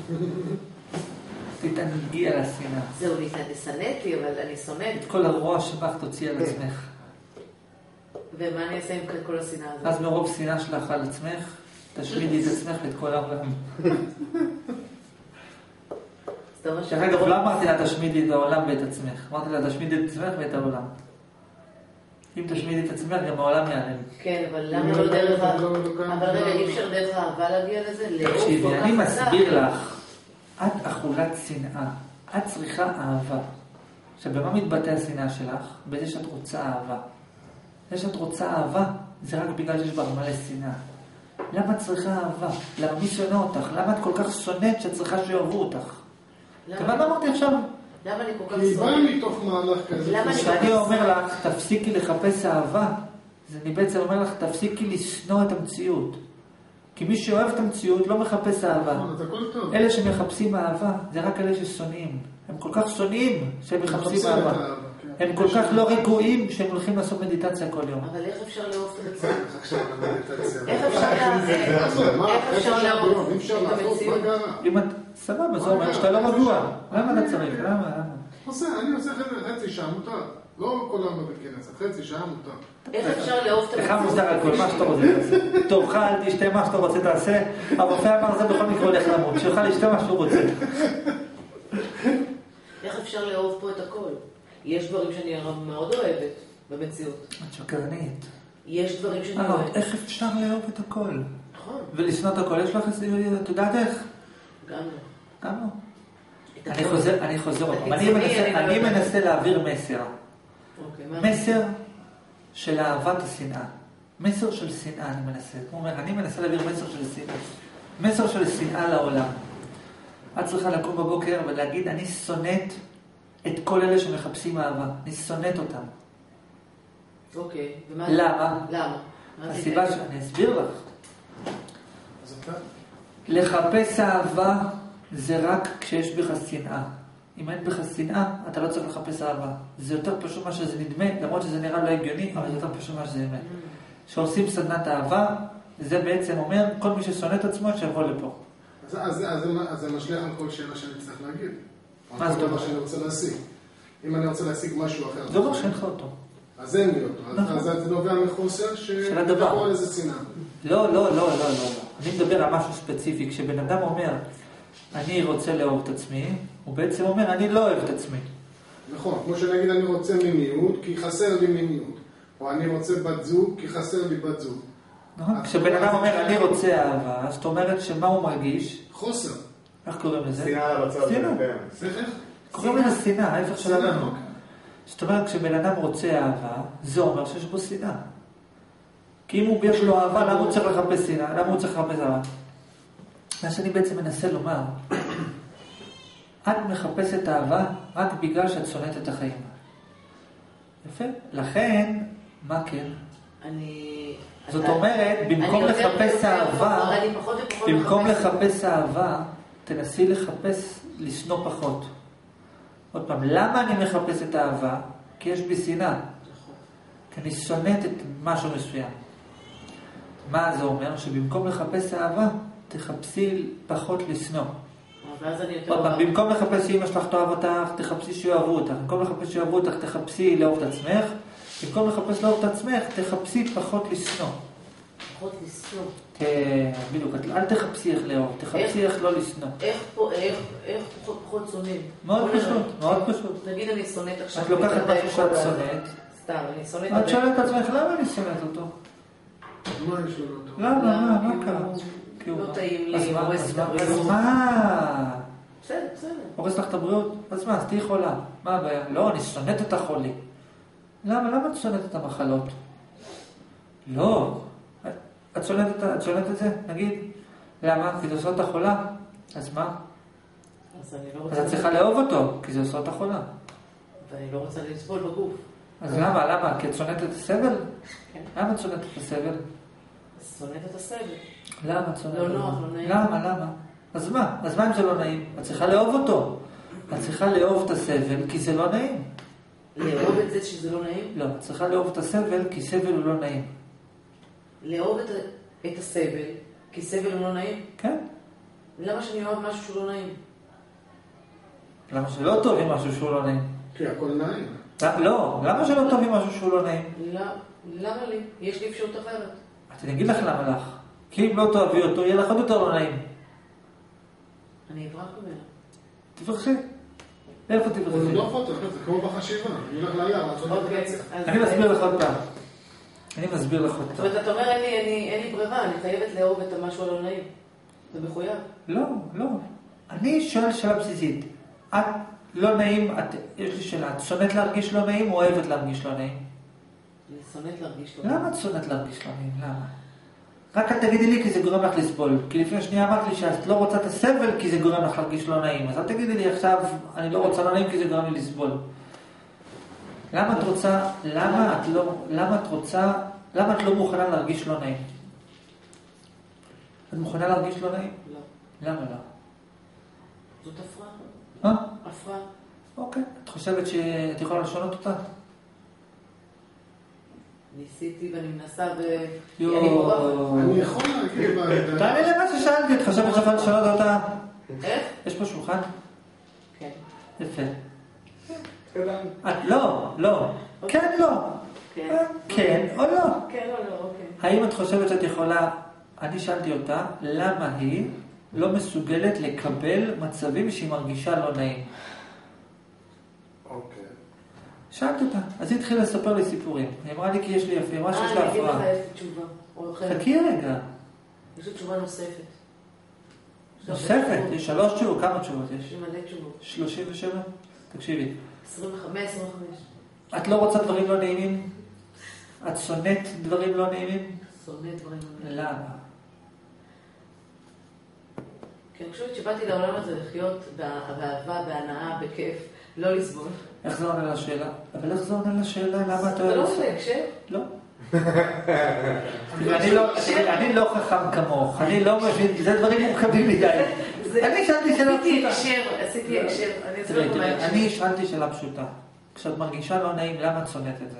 תתענגי על השנאה. זהו, שנאתי, אבל אני שונאת. את כל הרוע שבך תוציא על עצמך. ומה אני אעשה עם כל השנאה הזאת? אז מרוב שנאה שלך על עצמך, תשמידי את עצמך ואת כל העולם. אגב, לא אמרתי לה תשמידי את העולם ואת עצמך. אמרתי לה תשמידי את עצמך ואת העולם. אם תשמידי את עצמך, גם העולם יעלם. כן, אבל למה לא דרך אבל רגע, אי אפשר דרך אהבה להגיע לזה? תקשיבי, אני מסביר לך, את אכולת שנאה. את צריכה אהבה. עכשיו, במה מתבטא השנאה שלך? בזה שאת רוצה אהבה. זה שאת רוצה אהבה, זה רק בגלל שיש בה מלא שנאה. למה את צריכה אהבה? למה מי שונא אותך? למה את כל כך שונאת שאת צריכה שיאהבו אותך? כמה אמרתי עכשיו? למה אני כל כך כי שונאת? בא מתוך מהלך כזה. כשאני אומר לך, תפסיקי לחפש אהבה, אז אני בעצם אומר לך, תפסיקי לשנוא את המציאות. כי מי שאוהב את המציאות לא מחפש אהבה. אלה שמחפשים אהבה, זה רק אלה ששונאים. הם כל כך שונאים שהם מחפשים אהבה. הם כל כך לא רגועים שהם הולכים לעשות מדיטציה כל יום. אבל איך אפשר לאהוב את המציאות? איך אפשר לאהוב את המציאות? סבבה, זה אומר שאתה לא רגוע. למה אתה צריך? למה? אני עושה חצי שעה מותר. לא כל היום בכנס, חצי שעה מותר. איך אפשר לאהוב את המציאות? לך מותר על כל מה שאתה רוצה לעשות. טוב, אל תשתה מה שאתה רוצה תעשה. הרופא אמר זה בכל מקרה הולך למות. שיוכל לשתה מה שהוא רוצה. איך אפשר לאהוב פה את הכל? יש דברים שאני מאוד אוהבת במציאות. את שקרנית. יש דברים שאני אוהבת. איך אפשר לאהוב את הכל? נכון. ולשנוא את הכל? יש לך, את יודעת איך? גם לא. גם לא. אני חוזר עוד פעם. אני מנסה להעביר מסר. מסר של אהבת השנאה. מסר של שנאה אני מנסה. הוא אומר, אני מנסה להעביר מסר של שנאה. מסר של שנאה לעולם. את צריכה לקום בבוקר ולהגיד, אני שונאת את כל אלה שמחפשים אהבה. אני שונאת אותם. אוקיי. למה? למה? הסיבה שאני אסביר לך. לחפש אהבה זה רק כשיש בך שנאה. אם אין בך שנאה, אתה לא צריך לחפש אהבה. זה יותר פשוט מה שזה נדמה, למרות שזה נראה לא הגיוני, אבל זה יותר פשוט מה שזה אמת. כשעושים סדנת אהבה, זה בעצם אומר, כל מי ששונא את עצמו שיבוא לפה. אז זה משליח על כל שאלה שאני צריך להגיד. מה זה מה שאני רוצה להשיג. אם אני רוצה להשיג משהו אחר. זה אומר שאין לך אותו. אז אין לי אותו. אז זה נובע מחוסר של הדבר. או איזה שנאה. לא. אני מדבר על משהו ספציפי. כשבן אדם אומר, אני רוצה לאהוב את עצמי, הוא בעצם אומר, אני לא אוהב את עצמי. נכון, כמו שנגיד אני רוצה מיניות, כי חסר לי מיניות. או אני רוצה בת זוג, כי חסר לי בת זוג. נכון? כשבן אדם אומר, אני רוצה אהבה, זאת אומרת שמה הוא מרגיש? חוסר. איך קוראים לזה? שנאה על הצד. שנאה. קוראים לזה שנאה, ההפך של אדם. זאת אומרת, כשבן אדם רוצה אהבה, זה אומר שיש בו שנאה. כי אם יש לו אהבה, למה הוא צריך לחפש שנאה? למה הוא צריך לחפש אהבה? מה שאני בעצם מנסה לומר, את מחפשת אהבה רק בגלל שאת שונאת את החיים. יפה. לכן, מה כן? זאת אומרת, במקום לחפש אהבה, תנסי לחפש לשנוא פחות. עוד פעם, למה אני מחפש את האהבה? כי יש בי שנאה. כי אני שונאת את משהו מסוים. מה זה אומר? שבמקום לחפש אהבה, תחפשי פחות לשנוא. עוד פעם, במקום לחפש שאמא שלך תאהב אותך, תחפשי שיאהבו אותך. במקום לחפש שיאהבו אותך, תחפשי לאהוב את עצמך. במקום לחפש לאהוב את עצמך, תחפשי פחות לשנוא. פחות לשנוא. כן, בדיוק. אל תחפשי איך לאהוב, תחפשי איך לא לשנוא. איך פחות שונאים? מאוד פשוט, מאוד פשוט. נגיד אני שונאת עכשיו. את לוקחת משהו שאת שונאת. סתם, אני שונאת. את שואלת את עצמך, למה אני שונאת אותו? מה יש לו אותו? למה? מה קרה? לא טעים לי, הורס את הבריאות. אז מה? בסדר. הורס לך את הבריאות? אז מה? אז תהי חולה. מה הבעיה? לא, אני שונאת את החולי. למה את שונאת את המחלות? לא. את שונאת את זה? נגיד. למה? כי זה עושה אותה חולה. אז מה? אז את צריכה לאהוב אותו, כי זה עושה אותה חולה. ואני לא רוצה לסבול בגוף. אז למה? כי את שונאת את הסבל? כן. למה את שונאת את הסבל? שונאת את הסבל. למה את שונאת? לא נוח, לא נעים. למה? אז מה אם זה לא נעים? את צריכה לאהוב אותו. את צריכה לאהוב את הסבל, כי זה לא נעים. לאהוב את זה שזה לא נעים? לא, את צריכה לאהוב את הסבל, כי סבל הוא לא נעים. לאהוב את את הסבל, כי סבל הוא לא נעים. כן. למה שאני אוהב משהו שהוא לא נעים? למה שלא טוב עם משהו שהוא לא נעים? כי הכל נעים. לא, למה שלא טוב עם משהו שהוא לא נעים? למה לי? יש לי אפשרות אחרת. אני אגיד לך למה לך. כי אם לא תאהבי אותו, יהיה לך עוד יותר לא נעים. אני אברח ממנו. תברחי. איפה תברחי? זה לא פוטו, זה כמו בחשיבה. אני הולך ליער, אני מסביר לך עוד פעם. זאת אומרת, אתה אומר, אין לי ברירה, אני חייבת לאהוב את המשהו הלא נעים. זה מחויב. לא. אני שואל שאלה בסיסית. את לא נעים, יש לי שאלה, את שונאת להרגיש לא נעים או אוהבת להרגיש לא נעים? אני שונאת להרגיש לא נעים. למה את שונאת להרגיש לא נעים? למה? רק את תגידי לי כי זה גורם לך לסבול. כי לפני שנייה אמרת לי שאת לא רוצה את הסבל כי זה גורם לך להרגיש לא נעים. אז אל תגידי לי עכשיו, אני לא רוצה לא נעים כי זה גורם לי לסבול. למה את לא מוכנה להרגיש לא נעים? את מוכנה להרגיש לא נעים? לא. למה לא? זאת הפרעה. הפרעה. אוקיי. את חושבת שאת יכולה לשנות אותה? ניסיתי ואני מנסה אני יכול להגיד בעדה. תעני למה ששאלתי, את חושבת שאתה לשנות אותה? איך? יש פה שולחן? כן. יפה. לא. כן, לא. כן או לא. כן או לא, אוקיי. האם את חושבת שאת יכולה, אני שאלתי אותה, למה היא לא מסוגלת לקבל מצבים שהיא מרגישה לא נעים? אוקיי. שאלתי אותה, אז היא התחילה לספר לי סיפורים. היא אמרה לי כי יש לי יפה, היא אמרה שיש לה אני אגיד לך הפרעה. איזה תשובה. חכי רגע. יש לי תשובה נוספת. נוספת? יש 3 תשובות, כמה תשובות יש? יש לי מלא תשובות. 37? תקשיבי. 125. את לא רוצה דברים לא נעימים? את שונאת דברים לא נעימים? שונאת דברים לא נעימים. למה? כי אני חושבת שבאתי לעולם הזה לחיות באהבה, בהנאה, בכיף, לא לסבול. איך זה עונה לשאלה? אבל איך זה עונה לשאלה? למה אתה... זה לא עושה הקשר? לא. אני לא חכם כמוך, אני לא מבין, זה דברים מורכבים מדי. אני שאלתי שאלה פשוטה. עשיתי הקשר, אני אסביר לך מה הקשר. אני שאלתי שאלה פשוטה. כשאת מרגישה לא נעים, למה את שונאת את זה?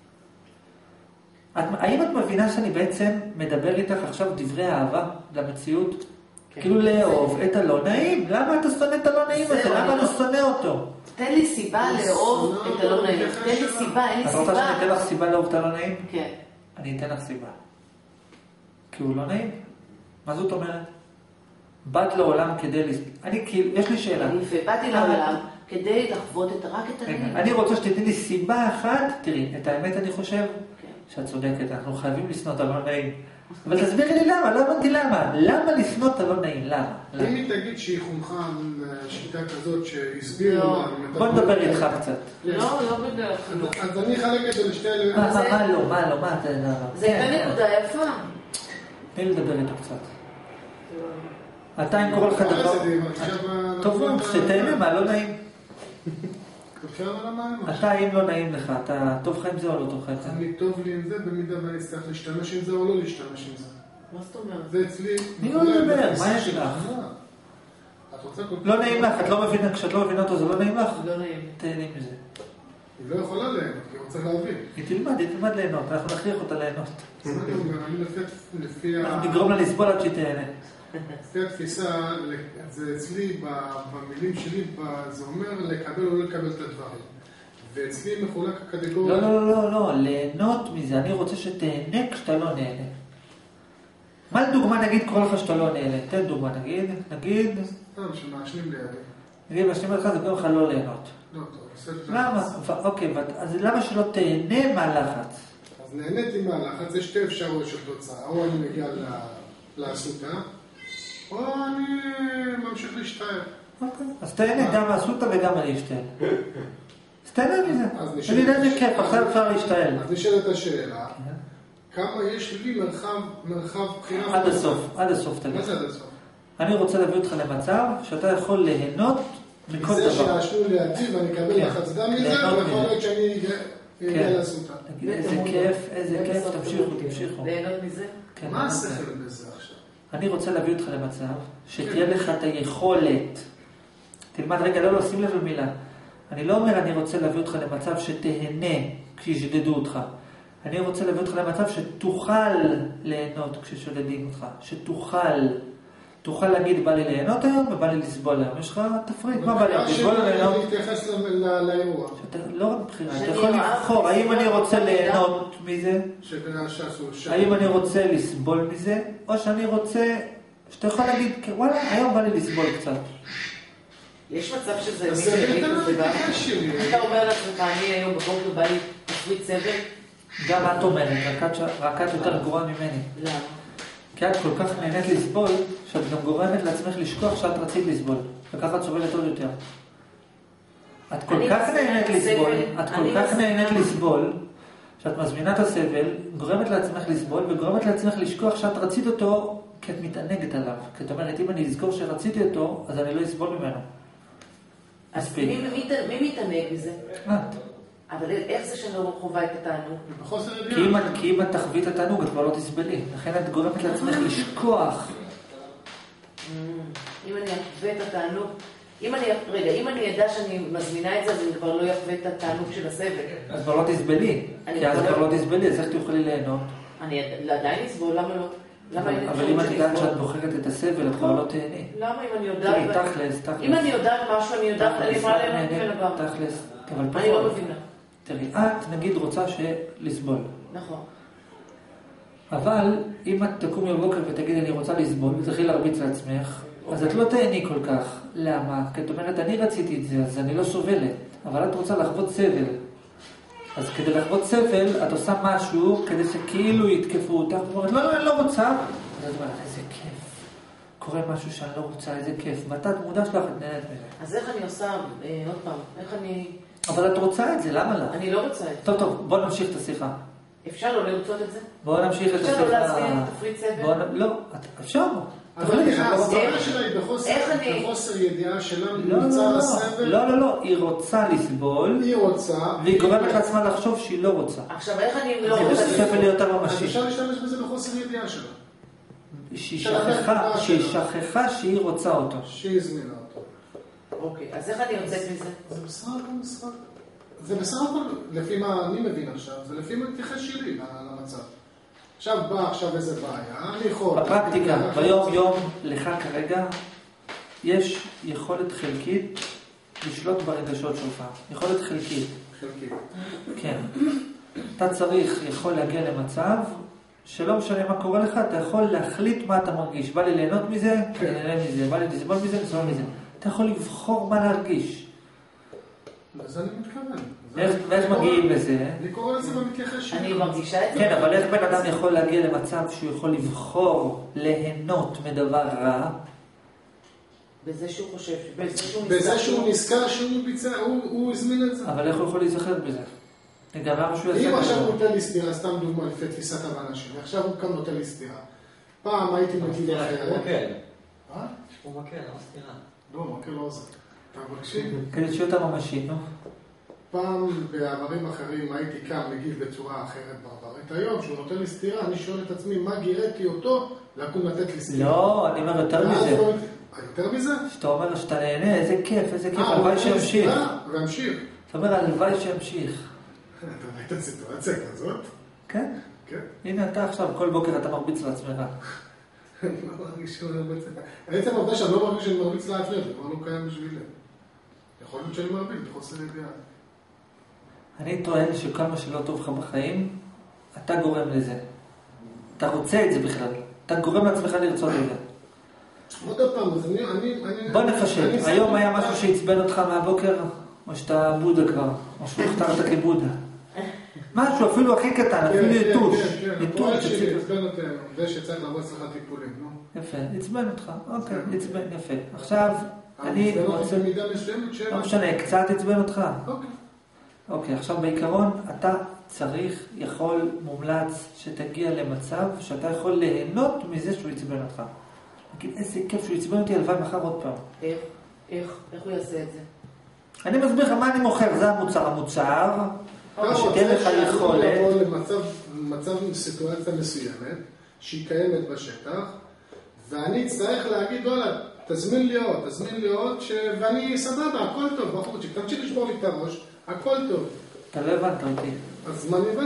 האם את מבינה שאני בעצם מדבר איתך עכשיו דברי אהבה למציאות? כאילו לאהוב את הלא נעים. למה אתה שונא את הלא נעים הזה? למה אתה שונא אותו? תן לי סיבה לאהוב את הלא נעים. תן לי סיבה, אין לי סיבה. את רוצה שאני אתן לך סיבה לאהוב את הלא נעים? כן. אני אתן לך סיבה. כי הוא לא נעים. מה זאת אומרת? באת לעולם כדי... יש לי שאלה. באתי לעולם כדי לחוות רק את הנעים. אני רוצה שתתני לי סיבה אחת. תראי, את האמת אני חושב שאת צודקת. אנחנו חייבים לשנוא את הלא נעים. אבל תסבירי לי למה, לא הבנתי למה. למה לשנוא את הלא נעים? למה? אם היא תגיד שהיא חונכה על שיטה כזאת שהסבירו לה... בוא נדבר איתך קצת. לא בדרך כלל. אז אני אחלק את זה לשתי... מה אתה יודע? זה הייתה נקודה יפה. תן לי לדבר איתו קצת. אתה אם קורא לך דבר... טוב, שתהנה מה, לא נעים. אתה אם לא נעים לך, אתה טוב לך עם זה או לא טוב לך עם זה? אני טוב לי עם זה, במידה ואני אצטרך להשתמש עם זה או לא להשתמש עם זה. מה זאת אומרת? זה אצלי... מי לא לדבר? מה יש לך? לא נעים לך, את לא מבינה, כשאת לא מבינה אותו זה לא נעים לך? לא נעים. תהנה מזה. היא לא יכולה ליהנות, כי הוא צריך להבין. היא תלמד ליהנות, אנחנו נכריח אותה ליהנות. אני לפי אנחנו נגרום לה לסבול עד שהיא תהנה. לפי התפיסה, זה אצלי, במילים שלי, זה אומר לקבל או לא לקבל את הדברים. ואצלי מחולק הקטגוריה... לא, ליהנות מזה. אני רוצה שתהנה כשאתה לא נהנה. מה לדוגמה נגיד קורא לך שאתה לא נהנה? תן דוגמה, נגיד... שמאשנים לידי. נגיד, מאשנים לך זה קורא לך לא ליהנות. לא, טוב, בסדר. למה? אוקיי, אז למה שלא תהנה מהלחץ? אז נהניתי מהלחץ, יש שתי אפשרויות של תוצאה. או אני מגיע לאסותא, או אני ממשיך להשתער. אוקיי, אז תהנה גם מהאסותא וגם להשתער. אז תהנה מזה. אני יודע איזה כיף, עכשיו אפשר להשתער. אז נשאלת השאלה, כמה יש לי מרחב בחירה... עד הסוף תגיד. מה זה עד הסוף? אני רוצה להביא אותך למצב שאתה יכול ליהנות מכל דבר. זה שיעשנו לידי ואני אקבל לחץ דם מזה, ויכול להיות שאני אגיע לאסותא. איזה כיף, תמשיכו. ליהנות מזה? מה השכל בזה עכשיו? אני רוצה להביא אותך למצב שתהיה לך את היכולת. תלמד רגע, לא שים לב למילה. אני לא אומר אני רוצה להביא אותך למצב שתהנה כשישדדו אותך. אני רוצה להביא אותך למצב שתוכל ליהנות כששודדים אותך. תוכל להגיד, בא לי ליהנות היום ובא לי לסבול היום. יש לך תפריט, מה בא לי? לסבול או ליהנות? להתייחס לאירוע. לא רק בחירה, אתה יכול לבחור, האם אני רוצה ליהנות מזה? האם אני רוצה לסבול מזה? או שאני רוצה, שאתה יכול להגיד, וואלה, היום בא לי לסבול קצת. יש מצב שזה מי שיגיד את זה גם? אתה אומר לעצמך, אני היום בבוקר בא לי תפריט סבל? גם את אומרת, רק את יותר גרועה ממני. למה? כי את כל כך נהנית לסבול, שאת גם גורמת לעצמך לשכוח שאת רצית לסבול. וככה את סובלת עוד יותר. את כל כך נהנית לסבול, שאת מזמינה את הסבל, גורמת לעצמך לסבול, וגורמת לעצמך לשכוח שאת רצית אותו, כי את מתענגת עליו. כי את אומרת, אם אני אזכור שרציתי אותו, אז אני לא אסבול ממנו. אז מי מתענג מזה? את. אבל איך זה שאני לא חווה את התענוג? כי אם את תחווי את התענוג, את כבר לא תסבלי. לכן את גורמת לעצמך לשכוח. אם אני אחווה את התענוג, אם אני אדע שאני מזמינה את זה, אז אני כבר לא אחווה את התענוג של הסבל. אז כבר לא תסבלי. כי אז כבר לא תסבלי, אז איך תוכלי ליהנות? אני עדיין אסבול, למה לא? אבל אם את יודעת שאת בוחרת את הסבל, את כבר לא תהני. למה אם אני יודעת? תכלס. אם אני יודעת משהו, אני יודעת, אני יכולה ליהנות ממנו גם. תכלס. אני לא מבינה. תראי, את נגיד רוצה לסבול. נכון. אבל אם את תקום יום בוקר ותגיד אני רוצה לסבול ותתחיל להרביץ לעצמך, אז את לא תהני כל כך. למה? כי את אומרת אני רציתי את זה, אז אני לא סובלת. אבל את רוצה לחוות סבל. אז כדי לחוות סבל, את עושה משהו כדי שכאילו יתקפו אותך. את אומרת, לא, אני לא רוצה. אז את אומרת, איזה כיף. קורה משהו שאני לא רוצה, איזה כיף. ואתה מודע שלך, את נהנית מזה. אז איך אני עושה, עוד פעם, איך אני... אבל את רוצה את זה, למה לא? אני לא רוצה את זה. טוב, בוא נמשיך את השיחה. אפשר לא לרצות את זה? בוא נמשיך את השיחה. אפשר לא להזמין את תפריט סבל? לא, אפשר. אבל הסברה שלה היא בחוסר ידיעה שלה נמצא לסבל. לא, היא רוצה לסבול. היא רוצה. והיא גורמת לעצמה לחשוב שהיא לא רוצה. עכשיו, איך אני לא רוצה לסבול? סבל יותר ממשי. אז אפשר להשתמש בזה בחוסר ידיעה שלה. שהיא שכחה שהיא רוצה אותו. שהיא הזמינה אותו. אוקיי, אז איך אני יוצאת מזה? זה בסך הכל משחק. זה בסך הכל, לפי מה אני מבין עכשיו, זה לפי מה מתייחס שלי למצב. עכשיו בא איזה בעיה, אני יכול... בפרקטיקה, ביום יום לך כרגע, יש יכולת חלקית לשלוט ברגשות שלך. יכולת חלקית. חלקית. כן. אתה יכול להגיע למצב שלא משנה מה קורה לך, אתה יכול להחליט מה אתה מרגיש. בא לי ליהנות מזה, אני נהנה מזה. בא לי לסבול מזה, לסבול מזה. אתה יכול לבחור מה להרגיש. לזה אני מתכוון. ואיך מגיעים לזה? אני קורא לזה במתייחס שלי. אני מרגישה את זה? כן, אבל איך בן אדם יכול להגיע למצב שהוא יכול לבחור ליהנות מדבר רע? בזה שהוא חושב, בזה שהוא נזכר שהוא ביצע, הוא הזמין את זה. אבל איך הוא יכול להיזכר בזה? אם עכשיו הוא נותן לי סתירה, סתם דוגמה לפי תפיסת הבנה שלי, עכשיו הוא כאן נותן לי סתירה. פעם הייתי מטיל אחרת. הוא מקל, לא סתירה. לא, מקל לא עוזר. אתה מקשיב? כדי שיהיה אותה ממשית, נו. פעם בעברים אחרים הייתי קם מגיב בצורה אחרת ברברית. היום, כשהוא נותן לי סתירה, אני שואל את עצמי, מה גירתי אותו לקום לתת לי סתירה? לא, אני אומר יותר מזה. יותר מזה? שאתה אומר שאתה נהנה, איזה כיף, הלוואי שימשיך. והמשיך. אתה אומר, הלוואי שימשיך. אתה ראית את סיטואציה כזאת? כן. כן. הנה אתה עכשיו, כל בוקר אתה מרביץ לעצמך. אני לא מרגיש שאני מרביץ. הייתי מרגיש שאני לא מרגיש שאני מרביץ לאטלט, זה כבר לא קיים בשבילי. יכול להיות שאני מרביץ, בחוסר ידיעה. אני טוען שכמה שלא טוב לך בחיים, אתה גורם לזה. אתה רוצה את זה בכלל. אתה גורם לעצמך לרצות את זה. עוד פעם, אז אני... בוא נפשט. היום היה משהו שהצבן אותך מהבוקר, או שאתה בודה כבר, או שהוכתרת כבודה. משהו אפילו הכי קטן, אפילו יתוש. כן, הפועל שלי עצבן אותנו, זה שצריך לעבוד אצלך טיפולים, נו. יפה, עצבן אותך, אוקיי, עצבן, יפה. עכשיו, אני רוצה... במידה מסוימת לא משנה, קצת עצבן אותך. אוקיי. אוקיי, עכשיו בעיקרון, אתה צריך, יכול, מומלץ, שתגיע למצב שאתה יכול ליהנות מזה שהוא עצבן אותך. נגיד, איזה כיף שהוא עצבן אותי, הלוואי מחר עוד פעם. איך הוא יעשה את זה? אני מסביר לך מה אני מוכר, זה המוצר, שתהיה לך יכולת. לבוא למצב סיטואציה מסוימת, שהיא קיימת בשטח, ואני אצטרך להגיד, וואלה, תזמין לי עוד, ואני סבבה, הכל טוב, בחורצ'יק, תמשיך לשבור לי את הראש, הכל טוב. אתה לא הבנת אותי. אז מה אני הבנתי?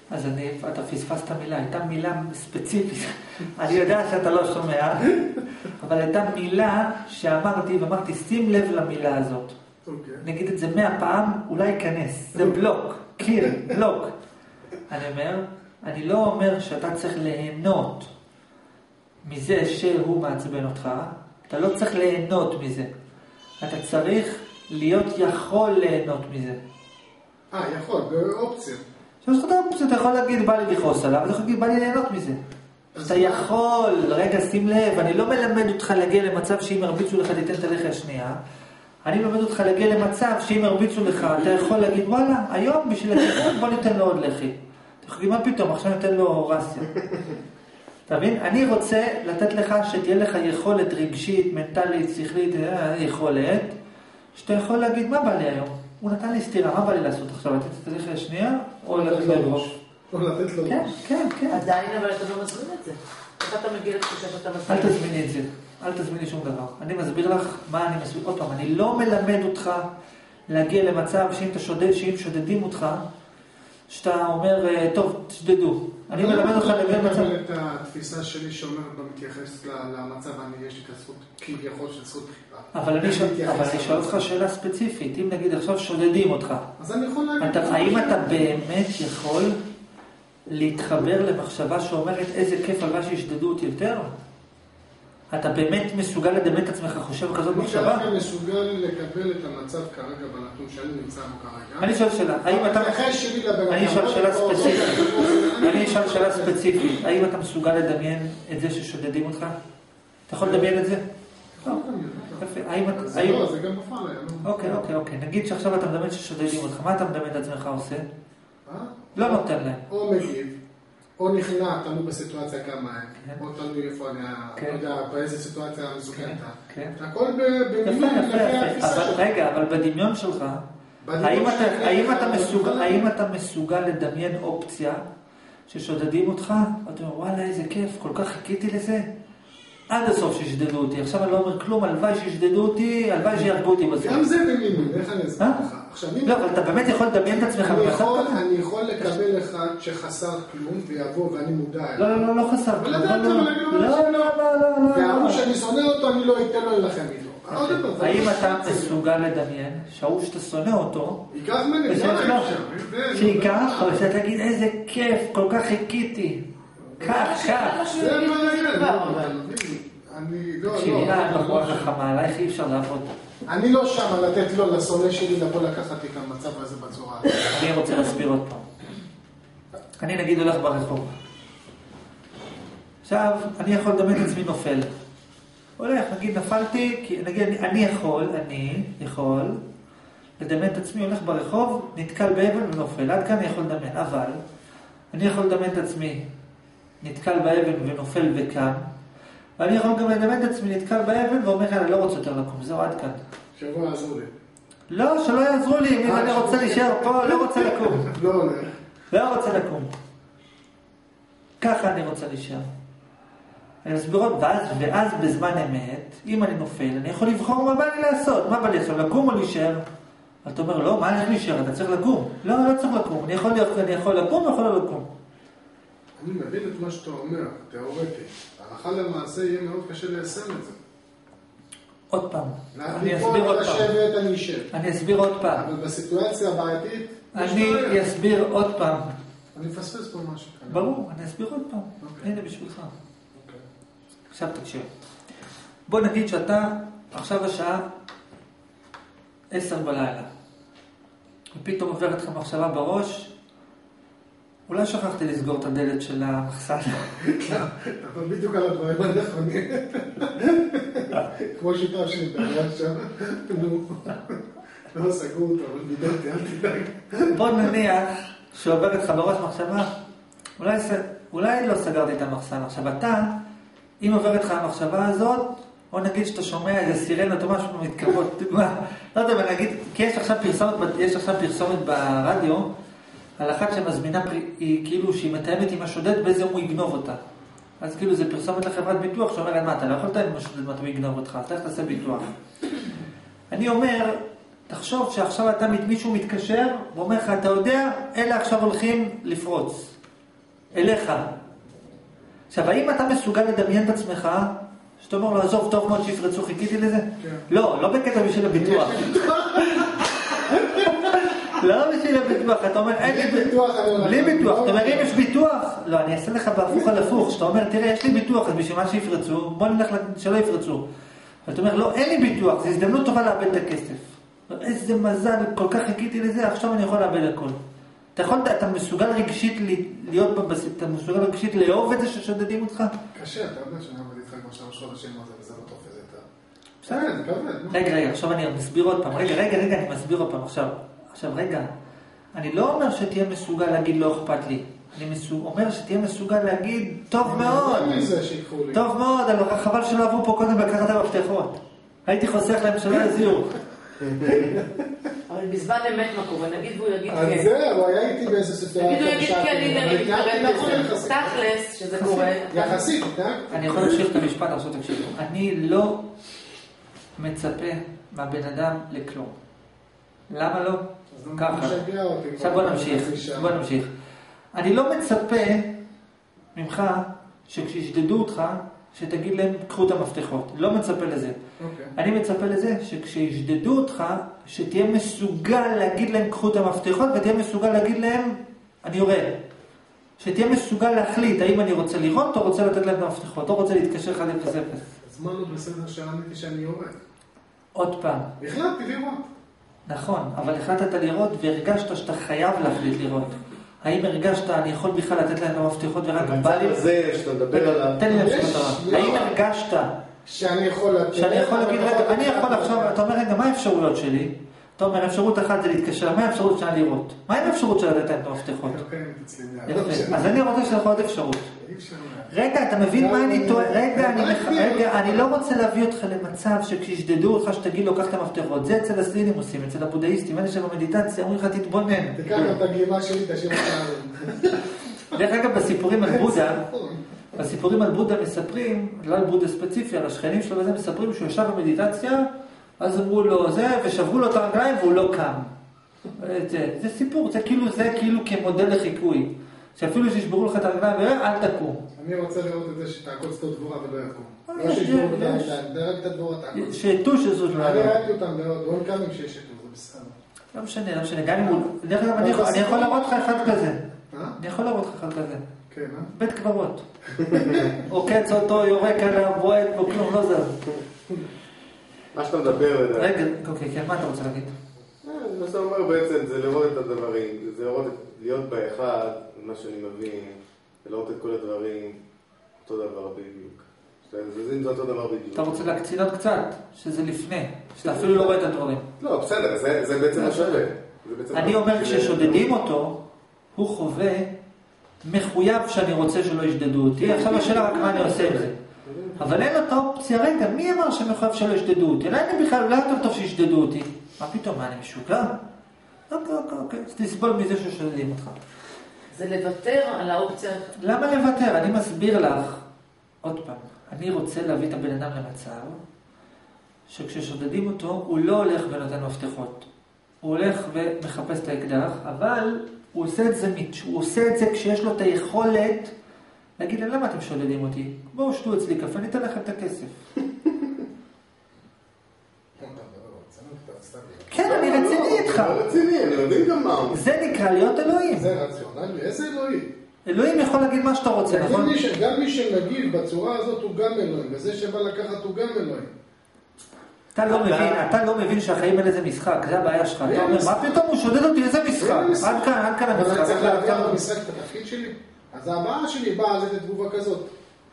אז אתה פספסת מילה, הייתה מילה ספציפית. אני יודע שאתה לא שומע, אבל הייתה מילה שאמרתי, ואמרתי, שים לב למילה הזאת. נגיד את זה 100 פעם, אולי ייכנס. זה בלוק, קיר, בלוק. אני לא אומר שאתה צריך ליהנות מזה שהוא מעצבן אותך, אתה לא צריך ליהנות מזה. אתה צריך להיות יכול ליהנות מזה. יכול, באופציה. אתה יכול להגיד, בא לי לכעוס עליו, אתה יכול להגיד, בא לי ליהנות מזה. אתה יכול, רגע, שים לב, אני לא מלמד אותך להגיע למצב שאם הרביצו לך תיתן את הלחי השנייה, אני מלמד אותך להגיע למצב שאם הרביצו לך, אתה יכול להגיד, וואלה, היום בשביל הכיוון בוא ניתן לו עוד לחי. אתה יכול להגיד, מה פתאום, עכשיו ניתן לו רסיה. אתה מבין? אני רוצה לתת לך שתהיה לך יכולת רגשית, מנטלית, שכלית, יכולת, שאתה יכול להגיד, מה בא לי היום? הוא נתן לי סתירה, מה בא לי לעשות עכשיו? לתת את הלחי השנייה, או לתת לו ראש? או לתת לו ראש. כן. עדיין, אבל אתה לא מזמין את זה. איך אתה מגיע לתחושה שאתה מזמין? אל תזמיני את זה. אל תזמיני שום דבר. אני מסביר לך מה אני מסביר. עוד פעם, אני לא מלמד אותך להגיע למצב שאם שודדים אותך, שאתה אומר, טוב, תשדדו. אני מלמד אותך להגיע למצב. אני את התפיסה שלי שאומרת במתייחס למצב, יש לי כזכות, כביכול של זכות בחירה. אבל אני שואל אותך שאלה ספציפית. אם נגיד עכשיו שודדים אותך, אז אני יכול להגיד... האם אתה באמת יכול להתחבר למחשבה שאומרת איזה כיף הלוואי שישדדו אותי יותר? אתה באמת מסוגל לדמיין את עצמך חושב כזאת מחשבה? אני כרגע מסוגל לקבל את המצב כרגע בנתון שאני נמצא בו כרגע. אני שואל שאלה, אני שואל שאלה ספציפית, האם אתה מסוגל לדמיין את זה ששודדים אותך? אתה יכול לדמיין את זה? זה גם בפעל היה. אוקיי, נגיד שעכשיו אתה מדמיין ששודדים אותך, מה אתה מדמיין את עצמך עושה? לא נותן להם. או מגיב, או נכנע, תלוי בסיטואציה כמה הם, או תלוי איפה אני, לא יודע, באיזה סיטואציה מסוכנת. הכל בדמיון, רגע, אבל בדמיון שלך, האם אתה מסוגל לדמיין אופציה ששודדים אותך? אתה אומר, וואלה, איזה כיף, כל כך חיכיתי לזה. עד הסוף שישדדו אותי. עכשיו אני לא אומר כלום, הלוואי שישדדו אותי, הלוואי שירגו אותי בסוף. גם זה דמיון, איך אני אסביר לך? לא, אבל אתה באמת יכול לדמיין את עצמך. אני יכול לקבל אחד שחסר כלום ויבוא ואני מודע אליו. לא חסר כלום. לא. והוא שאני שונא אותו, אני לא אתן לו ללחם איתו. האם אתה מסוגל לדמיין שההוא שאתה שונא אותו, ייקח ממני, שיקח, אבל שאתה תגיד איזה כיף, כל כך חיכיתי. כך. זה מה אני לא... כשנראה בחורה חכמה עלייך אי אפשר לעבוד. אני לא שם לתת לו לשונא שלי לבוא לקחת את המצב הזה בצורה. אני רוצה להסביר עוד פעם. אני נגיד הולך ברחוב. עכשיו, אני יכול לדמיין את עצמי נופל. הולך, נגיד נפלתי, נגיד אני יכול לדמיין את עצמי הולך ברחוב, נתקל באבן ונופל. עד כאן אני יכול לדמיין, אבל אני יכול לדמיין את עצמי נתקל באבן ונופל וקם, ואני יכול גם לדמיין את עצמי נתקל באבן ואומר, אני לא רוצה יותר לקום, זהו עד כאן. שבוא יעזרו לי. לא, שלא יעזרו לי, אם אני רוצה להישאר פה, לא רוצה לקום. לא רוצה לקום. ככה אני רוצה להישאר. אני אסביר עוד, ואז בזמן אמת, אם אני נופל, אני יכול לבחור מה בא לי לעשות. מה בא לי לעשות, לקום או להישאר? אתה אומר, לא, מה אני להישאר? אתה צריך לקום. לא צריך לקום. אני יכול לקום או יכול לא לקום. אני מבין את מה שאתה אומר, תיאורטי. הלכה למעשה יהיה מאוד קשה ליישם את זה. עוד פעם. אני אסביר עוד פעם. אבל בסיטואציה הבעייתית... אני אסביר עוד פעם. אני מפספס פה משהו. ברור, אני אסביר עוד פעם. הנה בשבילך. עכשיו תקשיב. בוא נגיד שאתה, עכשיו השעה 10 בלילה. ופתאום עוברת לך מחשבה בראש, אולי שכחתי לסגור את הדלת של המחסן. אבל בדיוק על הדברים הנכונים. כמו שיטה שלי, בעיה שם. לא סגרו אותו, אבל בידלתי, אל תדאג. בוא נניח שעוברת לך בראש מחשבה, אולי לא סגרתי את המחסן. עכשיו אתה, אם עוברת לך המחשבה הזאת, או נגיד שאתה שומע איזה סירנות או משהו מתקרבות, לא יודע, אבל נגיד, כי יש עכשיו פרסומת ברדיו, על אחת שמזמינה, היא כאילו שהיא מתאמת עם השודד באיזה הוא יגנוב אותה. אז כאילו זה פרסומת לחברת ביטוח שאומרת, מה, אתה לא יכול לתאם עם השודד מה הוא יגנוב אותך, אז תעשה ביטוח. אני אומר, תחשוב שעכשיו מישהו מתקשר, ואומר לך, אתה יודע, אלה עכשיו הולכים לפרוץ. אליך. עכשיו, האם אתה מסוגל לדמיין את עצמך, שאתה אומר לו, עזוב, טוב מאוד שיפרצו, חיכיתי לזה? לא, לא בקטע בשביל הביטוח. לא בשביל הביטוח, אתה אומר, אין לי ביטוח. בלי ביטוח, אתה אומר, אם יש ביטוח, לא, אני אעשה לך בהפוך על הפוך, שאתה אומר, תראה, יש לי ביטוח, אז בשביל מה שיפרצו, בוא נלך שלא יפרצו. אתה אומר, לא, אין לי ביטוח, זו הזדמנות טובה לאבד את הכסף. איזה מזל, כל כך חיכיתי לזה, עכשיו אני יכול לאבד הכל. אתה מסוגל רגשית להיות בבסיס, אתה מסוגל רגשית לאהוב את זה ששודדים אותך? קשה, אתה יודע שאני עובד איתך כבר 3 חודשים על זה, וזה לא תופס את ה... בסדר, כבד. רגע, עכשיו אני מסביר עוד פעם. רגע, אני מסביר עוד פעם עכשיו, רגע. אני לא אומר שתהיה מסוגל להגיד לא אכפת לי. אני אומר שתהיה מסוגל להגיד טוב מאוד. טוב מאוד, חבל שלא עברו פה קודם לקחת את המפתחות. הייתי חוסך להם שלא יזיעו. אבל בזמן אמת מה קורה, נגיד והוא יגיד כן. אז זהו, היה איתי באיזה סיטואציה. נגיד הוא יגיד כן, הנה, אני מתקרב לזה. תכלס, שזה קורה. יחסית, אני יכול להמשיך את המשפט, עכשיו תקשיבו. אני לא מצפה מהבן אדם לכלום. למה לא? ככה. עכשיו בוא נמשיך. אני לא מצפה ממך שכשישדדו אותך, שתגיד להם, קחו את המפתחות. לא מצפה לזה. אני מצפה לזה שכשישדדו אותך, שתהיה מסוגל להגיד להם, קחו את המפתחות, ותהיה מסוגל להגיד להם, אני יורד. שתהיה מסוגל להחליט, האם אני רוצה לראות, או רוצה לתת להם את המפתחות, או רוצה להתקשר 1-0-0. אז מה לא בסדר שעניתי שאני יורד? עוד פעם. החלטתי לראות. נכון, אבל החלטת לראות והרגשת שאתה חייב להחליט לראות. האם הרגשת, אני יכול בכלל לתת להם את המפתחות ורק בא לי... זה שאתה מדבר עליו... תן לי להמשיך אותה. האם הרגשת... שאני יכול לתת... שאני יכול להגיד, רגע, אני יכול עכשיו... אתה אומר, רגע, מה האפשרויות שלי? אתה אומר, אפשרות אחת זה להתקשר, מה האפשרות שלה לראות? מה האפשרות שלה לתת להם את המפתחות? אז אני רוצה שלך עוד אפשרות. רגע, אתה מבין מה אני טועה? רגע, אני לא רוצה להביא אותך למצב שכשישדדו אותך שתגיד לו, קח את המפתחות. זה אצל הסינים עושים, אצל הבודהיסטים, אלה שבמדיטציה, אומרים לך, תתבונן. תיקח את הגלימה שלי, תשאיר אותה. דרך אגב, בסיפורים על בודה מספרים, לא על בודה ספציפי, על השכנים שלו וזה, מספרים שהוא ישב במדיטציה, אז אמרו לו זה, ושברו לו את הרגליים והוא לא קם. זה סיפור, זה כאילו כמודל לחיקוי. שאפילו שישברו לך את הרגליים, אל תקום. אני רוצה לראות את זה שתעקוץ את הדבורה ולא יקום. לא שישברו את הרגליים, דרג את הדבורה תעקוץ. שיתו שזאת לא... אני ראיתי אותם בעוד כמה כשיש שיתו, זה בסדר. לא משנה, גם אם הוא... דרך אגב, אני יכול להראות לך אחד כזה. אני יכול להראות לך אחד כזה. כן, בית קברות. עוקץ אותו, יורק עליו, בועט, בו כלום, לא זז. מה שאתה מדבר... רגע, אוקיי, כן, מה אתה רוצה להגיד? מה שאתה אומר בעצם זה לראות את הדברים, זה להיות באחד, מה שאני מבין, לראות את כל הדברים, אותו דבר בדיוק. זה אותו דבר בדיוק. אתה רוצה להקצין עוד קצת, שזה לפני, שאתה אפילו לא רואה את הדברים. לא, בסדר, זה בעצם השווה. אני אומר, כששודדים אותו, הוא חווה מחויב שאני רוצה שלא ישדדו אותי, עכשיו השאלה רק מה אני עושה עם זה. אבל אין אותה אופציה, רגע, מי אמר שמחויב שלא ישדדו אותי? אולי אני בכלל, אולי יותר טוב שישדדו אותי. מה פתאום, מה אני משוגע? אוקיי, אז תסבול מזה ששודדים אותך. זה לוותר על האופציה. למה לוותר? אני מסביר לך, עוד פעם, אני רוצה להביא את הבן אדם למצב, שכששודדים אותו, הוא לא הולך ונותן מפתחות. הוא הולך ומחפש את האקדח, אבל הוא עושה את זה כשיש לו את היכולת להגיד להם, למה אתם שודדים אותי? בואו שתו אצלי קפה, אני אתן לכם את הכסף. כן, אני רציני איתך. רציני, אני מבין גם מה. זה נקרא להיות אלוהים. זה רציונלי, איזה אלוהים? אלוהים יכול להגיד מה שאתה רוצה, נכון? גם מי שמגיב בצורה הזאת הוא גם אלוהים, וזה שבא לקחת הוא גם אלוהים. אתה לא מבין שהחיים האלה זה משחק, זה הבעיה שלך. אתה אומר, מה פתאום הוא שודד אותי, איזה משחק? עד כאן המשחק. אבל אני צריך להגיע במשחק את התפקיד שלי? אז הבעיה שלי באה לתת תגובה כזאת.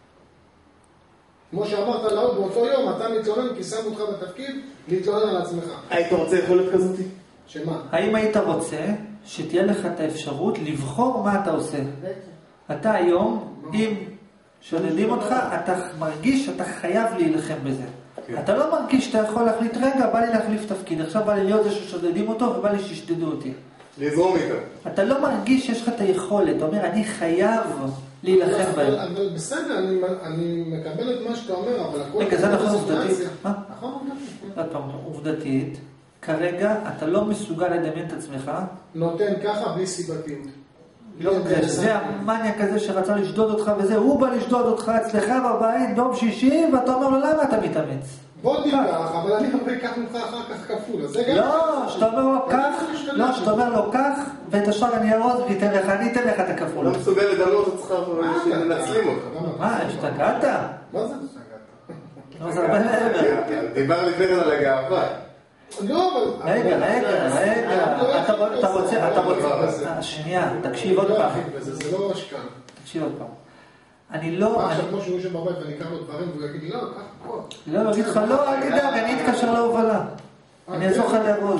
כמו שאמרת להוא, באותו יום אתה מתלונן כי שם אותך בתפקיד להתלונן על עצמך. היית רוצה יכולת כזאת? שמה? האם היית רוצה שתהיה לך את האפשרות לבחור מה אתה עושה? אתה היום, אם שודדים אותך, אתה מרגיש שאתה חייב להילחם בזה. אתה לא מרגיש שאתה יכול להחליט, רגע, בא לי להחליף תפקיד, עכשיו בא לי להיות זה ששודדים אותו ובא לי שישדדו אותי. לזרום איתו. אתה לא מרגיש שיש לך את היכולת, אתה אומר, אני חייב להילחם בהם. אבל בסדר, אני מקבל את מה שאתה אומר, אבל הכל... רגע, זה נכון עובדתית. נכון עובדתית. עוד פעם, עובדתית, כרגע אתה לא מסוגל לדמיין את עצמך. נותן ככה בלי סיבתיות. זה המניה כזה שרצה לשדוד אותך וזה, הוא בא לשדוד אותך אצלך בבית ביום שישי, ואתה אומר לו, למה אתה מתאמץ? בוא תיקח, אבל אני הרבה אקח ממך אחר כך כפול. לא, שאתה אומר לו כך, ואת השאר אני ארוז ואתן לך, אני אתן לך את הכפול. לא מסוגל לדמות את צריכה שנצלים אותך. מה, השתגעת? מה זה? לא, זה הרבה מעבר. דיבר לפני כן על הגאווה. לא, אבל... רגע, אתה רוצה, שנייה, תקשיב עוד פעם. זה לא השקעה. תקשיב עוד פעם. אני לא... מה עכשיו כמו שהוא יושב בבית ואני אקח לו דברים והוא יגיד לי, לא, קח פה. לא, אגיד לך, לא, אני יודע, אני אתקשר להובלה. אני אעזור לך לארוז.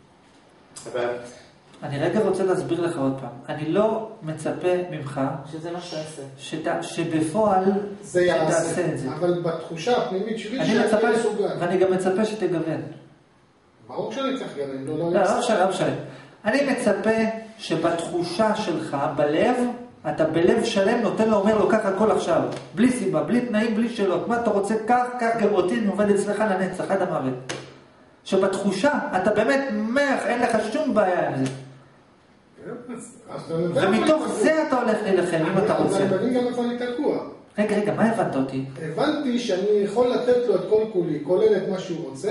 אני רגע רוצה להסביר לך עוד פעם. אני לא מצפה ממך... שזה מה שתעשה. שבפועל שתעשה את זה. אבל בתחושה הפנימית שלי אני מצפה, ואני גם מצפה שתגוון. ברור שאני צריך לגוון. לא משנה. אני מצפה שבתחושה שלך, בלב, אתה בלב שלם נותן לו, אומר לו, קח הכל עכשיו. בלי סיבה, בלי תנאים, בלי שאלות. מה אתה רוצה? קח גם אותי, עובד אצלך לנצח, עד המוות. שבתחושה, אתה באמת מח, אין לך שום בעיה עם זה. ומתוך זה אתה הולך להילחם, אם אתה רוצה. אני מבין גם איפה אני תקוע. רגע, מה הבנת אותי? הבנתי שאני יכול לתת לו את כל כולי, כולל את מה שהוא רוצה,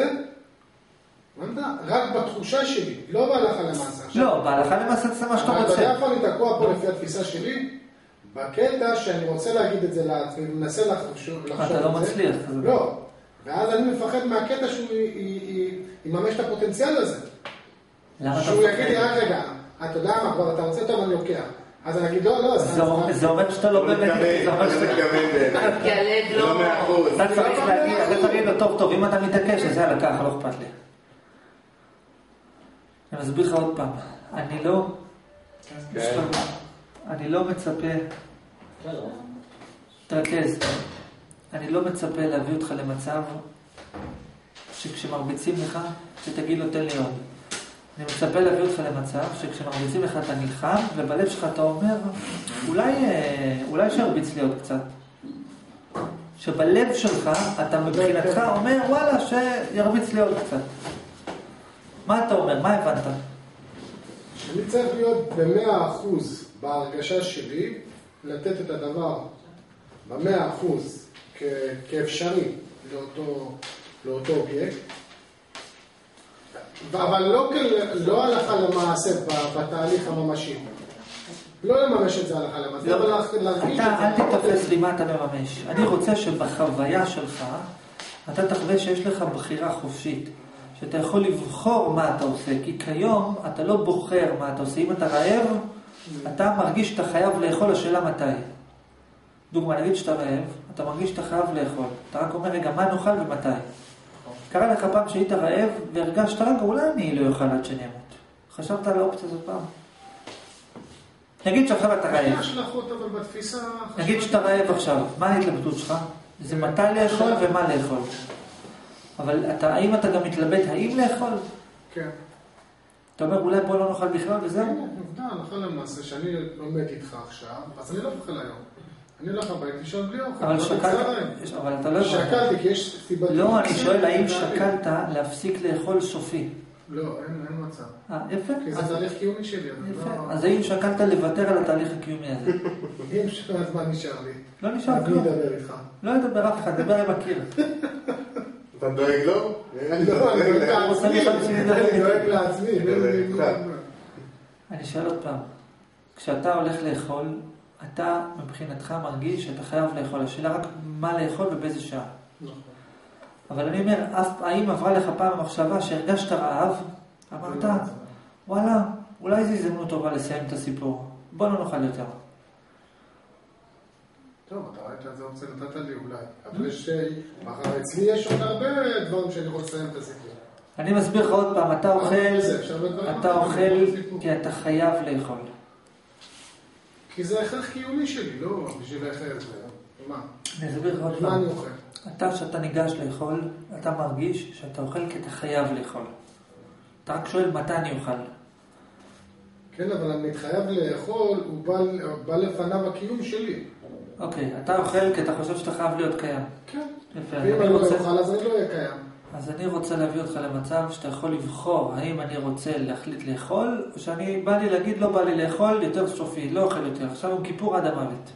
רק בתחושה שלי, לא בהלכה למעשה. לא, בהלכה למעשה זה מה שאתה רוצה. אבל אתה יודע איפה אני תקוע פה לפי התפיסה שלי? בקטע שאני רוצה להגיד את זה לעצמי, ומנסה לחשוב את זה. אתה לא מצליח. לא. ואז אני מפחד מהקטע שהוא יממש את הפוטנציאל הזה. שהוא יגיד לי, רק רגע, אתה יודע מה, כבר אתה רוצה טוב, אני לוקח. אז אני אגיד, לא, זה אומר שאתה לא באמת... זה לא 100%. אתה צריך להגיד לו, טוב, אם אתה מתעקש, אז יאללה, ככה, לא אכפת לי. אני מסביר לך עוד פעם, אני לא מצפה, תרכז, אני לא מצפה להביא אותך למצב שכשמרביצים לך, שתגיד לו תן לי עוד. אני מצפה להביא אותך למצב שכשמרביצים לך אתה נלחם, ובלב שלך אתה אומר, אולי שירביץ לי עוד קצת. שבלב שלך אתה מבחינתך אומר, וואלה, שירביץ לי עוד קצת. מה אתה אומר? מה הבנת? שאני צריך להיות ב100% בהרגשה שלי, לתת את הדבר ב100% כאפשרי לאותו אובייקט, אבל לא הלכה למעשה בתהליך הממשי. לא לממש את זה הלכה למעשה, אבל להרגיש את זה. אל תתופס לי מה אתה מממש. אני רוצה שבחוויה שלך, אתה תחווה שיש לך בחירה חופשית. שאתה יכול לבחור מה אתה עושה, כי כיום אתה לא בוחר מה אתה עושה. אם אתה רעב, אתה מרגיש שאתה חייב לאכול, השאלה מתי. דוגמה, נגיד שאתה רעב, אתה מרגיש שאתה חייב לאכול. אתה רק אומר, רגע, מה נאכל ומתי? קרה לך פעם שהיית רעב, והרגשת, רגע, אולי אני לא אוכל עד שאני אמות. חשבת על האופציה הזאת פעם? נגיד שעכשיו אתה רעב. נגיד שאתה רעב עכשיו, מה ההתלבטות שלך? זה מתי לאכול ומה לאכול. אבל האם אתה גם מתלבט האם לאכול? כן. אתה אומר, אולי בוא לא נאכל בכלל וזהו? נכון למעשה, שאני לומד איתך עכשיו, אז אני לא אוכל היום. אני הולך הביתי לישון בלי אוכל. אבל אתה לא... שקלתי, כי יש סיבה... לא, אני שואל, האם שקלת להפסיק לאכול סופי? לא, אין מצב. יפה. כי זה תהליך קיומי שלי. יפה. אז האם שקלת לוותר על התהליך הקיומי הזה? אם הזמן נשאר לי. לא נשאר כלום. אני אדבר איתך. לא אדבר אף אחד, דבר עם הקיר. אתה דואג לו? לא, אני דואג לעצמי. אני שואל עוד פעם, כשאתה הולך לאכול, אתה מבחינתך מרגיש שאתה חייב לאכול. השאלה רק מה לאכול ובאיזה שעה. אבל אני אומר, האם עברה לך פעם המחשבה שהרגשת רעב? אמרת, וואלה, אולי זו הזדמנות טובה לסיים את הסיפור. בוא לא נאכל יותר. טוב, אתה ראית את זה אופציה, נתת לי אולי. אבל אצלי יש עוד הרבה דברים שאני יכול לסיים את הסיפור. אני מסביר לך עוד פעם, אתה אוכל כי אתה חייב לאכול. כי זה הכרח קיומי שלי, לא בשביל להכרח זה. מה? אני אסביר לך עוד פעם. מה אני אוכל? כשאתה ניגש לאכול, אתה מרגיש שאתה אוכל כי אתה חייב לאכול. אתה רק שואל מתי אני אוכל. כן, אבל אני מתחייב לאכול, הוא בא לפניו הקיום שלי. אוקיי, אתה אוכל כי אתה חושב שאתה חייב להיות קיים. כן. יפה. ואם אני לא אוכל, אז אני לא אהיה קיים. אז אני רוצה להביא אותך למצב שאתה יכול לבחור האם אני רוצה להחליט לאכול, או שאני בא לי להגיד לא בא לי לאכול, יותר סופי, לא אוכל יותר, עכשיו הוא כיפור עד המוות.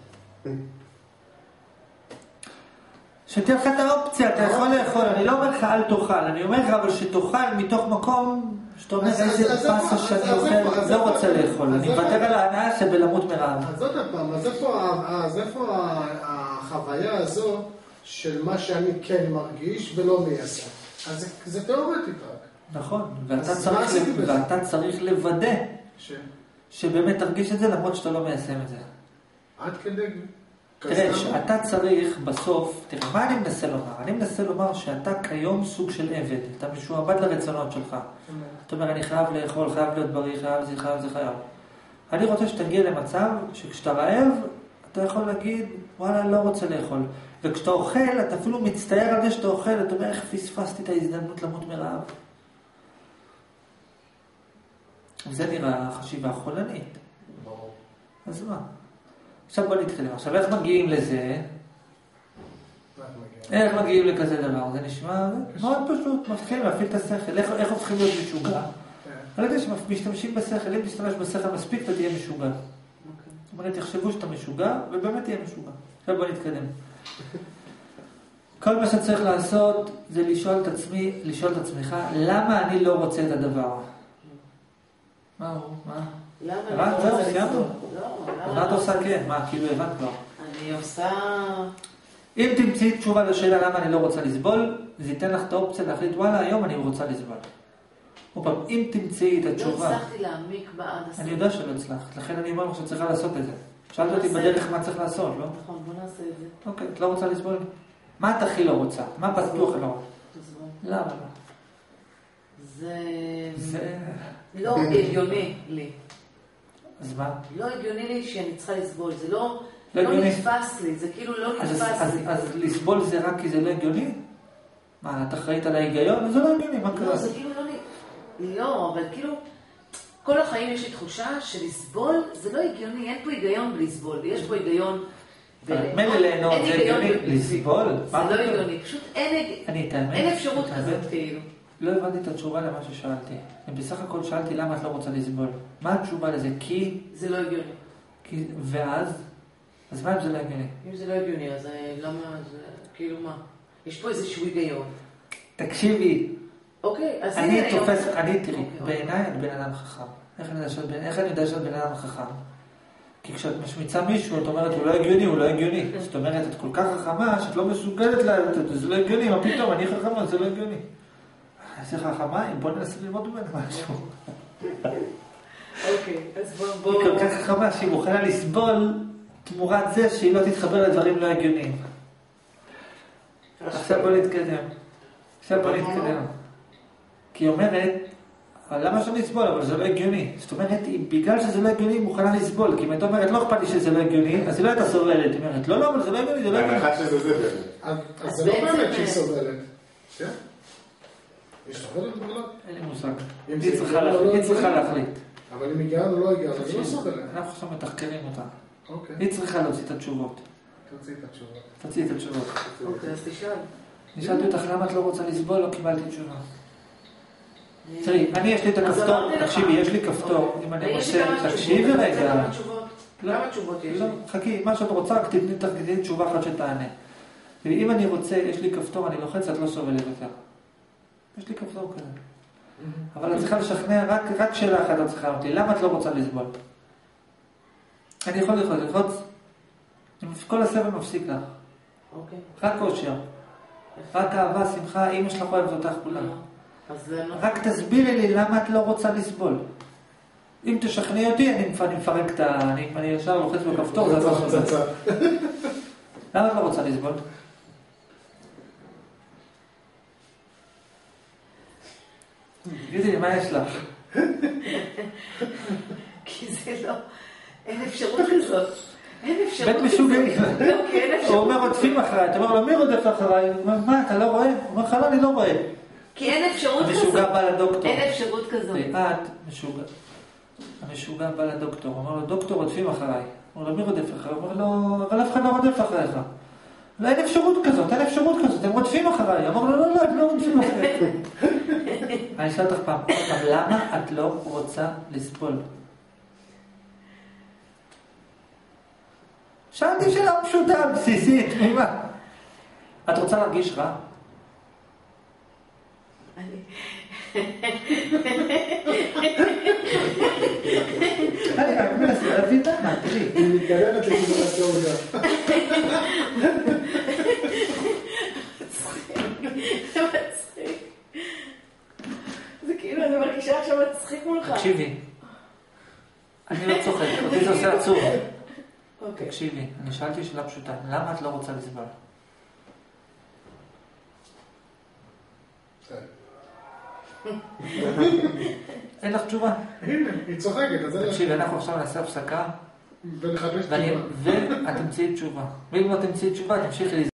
שתהיה לך את האופציה, אתה יכול לאכול, אני לא אומר לך אל תאכל, אני אומר לך אבל שתאכל מתוך מקום שאתה אומר איזה פסה שאני אוכל, לא רוצה לאכול, אני מוותר על ההנאה שבלמות מרעב. אז עוד פעם, אז איפה החוויה הזו של מה שאני כן מרגיש ולא מיישם? אז זה תיאורטית רק. נכון, ואתה צריך לוודא שבאמת תרגיש את זה למרות שאתה לא מיישם את זה. עד כדי... תראה, שאתה צריך בסוף, תראה, מה אני מנסה לומר? אני מנסה לומר שאתה כיום סוג של עבד, אתה משועבד לרצונות שלך. זאת אומרת, אני חייב לאכול, חייב להיות בריא, חייב זה. אני רוצה שתגיע למצב שכשאתה רעב, אתה יכול להגיד, וואלה, לא רוצה לאכול. וכשאתה אוכל, אתה אפילו מצטער על זה שאתה אוכל, אתה אומר, איך פספסתי את ההזדמנות למות מרעב. וזה נראה חשיבה חולנית. אז מה? עכשיו בוא נתקדם. עכשיו איך מגיעים לזה? איך מגיעים לכזה דבר? זה נשמע מאוד פשוט. מפתחים להפעיל את השכל. איך הופכים להיות משוגע? על ידי שמשתמשים בשכל. אם תשתמש בשכל מספיק, אתה תהיה משוגע. זאת אומרת, תחשבו שאתה משוגע, ובאמת תהיה משוגע. עכשיו בוא נתקדם. כל מה שצריך לעשות זה לשאול את עצמך, למה אני לא רוצה את הדבר? מה הוא? מה? למה אני לא רוצה לסבול? מה את עושה כן? מה, כאילו הבנת כבר? אני עושה... אם תמצאי תשובה לשאלה למה אני לא רוצה לסבול, זה ייתן לך את האופציה להחליט, וואלה, היום אני רוצה לסבול. אם תמצאי את התשובה... לא הצלחתי להעמיק בעד הסוף. אני יודע שלא הצלחת, לכן אני אומר לך שצריכה לעשות את זה. שאלת אותי בדרך מה צריך לעשות, לא? נכון, בוא נעשה את זה. אוקיי, את לא רוצה לסבול? מה את הכי לא רוצה? מה בטוח לא רוצה? למה לא? זה לא הגיוני לי. אז מה? לא הגיוני לי שאני צריכה לסבול, זה לא נתפס לי, זה כאילו לא נתפס לי. אז לסבול זה רק כי זה לא הגיוני? מה, את אחראית על ההיגיון? זה לא הגיוני, מה קרה? לא, זה כאילו לא, אבל כאילו, כל החיים יש לי תחושה שלסבול זה לא הגיוני, אין פה היגיון בלסבול, יש פה היגיון... מילא ליהנות זה הגיוני, לסבול? זה לא הגיוני, פשוט אין אפשרות כזאת כאילו. לא הבנתי את התשובה למה ששאלתי. בסך הכל שאלתי למה את לא רוצה לסבול. מה התשובה לזה? כי... זה לא הגיוני. ואז? אז מה אם זה לא הגיוני? אם זה לא הגיוני, אז למה... כאילו מה? יש פה איזשהו היגיון. תקשיבי. אוקיי, אז... תראי, בעיניי את בן אדם חכם. איך אני יודע שאת בן אדם חכם? כי כשאת משמיצה מישהו, את אומרת, הוא לא הגיוני, הוא לא הגיוני. זאת אומרת, את כל כך חכמה, שאת לא מסוגלת לה, זה לא הגיוני, מה פתאום, אני חכמה, זה לא הגיוני. איזה חכמה, בוא ננסה ללמוד ממנו משהו. אוקיי, אז בוא... היא כל כך חכמה שהיא מוכנה לסבול תמורת זה שהיא לא תתחבר לדברים לא הגיוניים. עכשיו בוא נתקדם. כי היא אומרת, למה שאני אסבול? אבל זה לא הגיוני. זאת אומרת, בגלל שזה לא הגיוני, היא מוכנה לסבול. כי אם את אומרת, לא אכפת לי שזה לא הגיוני, אז היא לא הייתה סובלת. היא אומרת, לא, אבל זה לא הגיוני, זה לא הגיוני. אז זה לא באמת שהיא סובלת. היא סובלת בגלל? אין לי מושג. היא צריכה להחליט. אבל אם הגיעה או לא הגיעה, אז היא לא סובלת. אנחנו עכשיו מתחקרים אותה. אוקיי. היא צריכה להוציא את התשובות. תוציא את התשובות. אוקיי, אז תשאל. נשאלתי אותך למה את לא רוצה לסבול, לא קיבלתי תשובה. תראי, אני יש לי את הכפתור, תקשיבי, יש לי כפתור, אם אני רוצה, תקשיבי רגע. כמה תשובות יש לי? חכי, מה שאת רוצה, תתני תשובה אחת שתענה. אם אני רוצה, יש לי כפתור, אני לוחץ, את לא סובלת יותר. יש לי כפתור כזה. אבל את צריכה לשכנע, רק שאלה אחת את צריכה אותי, למה את לא רוצה לסבול? אני יכול ללחוץ, כל הסבל מפסיק לך. רק אושר, רק אהבה, שמחה, אמא שלך אוהבת אותך כולם. רק תסבירי לי למה את לא רוצה לסבול. אם תשכנעי אותי, אני מפרק את ה... אני ישר לוחץ בכפתור, זה לא סובל. למה את לא רוצה לסבול? תגידי לי, מה יש לך? כי זה לא... אין אפשרות כזאת. בית משוגעים. הוא אומר, רודפים אחריי. אתה אומר לו, מי רודף אחריי? הוא אומר, מה, אתה לא רואה? הוא אומר לך, לא, אני לא רואה. כי אין אפשרות כזאת. המשוגע בא לדוקטור. אין אפשרות כזאת. המשוגע בא לדוקטור. הוא אומר לו, דוקטור, רודפים אחריי. הוא אומר לו, מי רודף אחריי? הוא אומר לו, אבל אף אחד לא רודף אחריך. לא, אין אפשרות כזאת, הם רודפים אחריי. אמר לו, לא, הם לא רודפים אחריי. אני אשאל אותך פעם, למה את לא רוצה לסבול? שאלתי שאלה פשוטה, בסיסית, ממה? את רוצה להרגיש רע? אני רק מנסה להבין למה, תראי. היא מתקדמת לכיוון התיאוריה. זה מצחיק. זה כאילו, אני מרגישה עכשיו מצחיק מולך. תקשיבי. אני לא צוחק, אותי זה עושה עצוב. תקשיבי, אני שאלתי שאלה פשוטה. למה את לא רוצה לסבול? אין לך תשובה? הנה, היא צוחקת, אז אין לך... תקשיבי, אנחנו עכשיו נעשה הפסקה. ונחפש תשובה. ואת תמצאי תשובה. ואם לא תמצאי תשובה, תמשיכי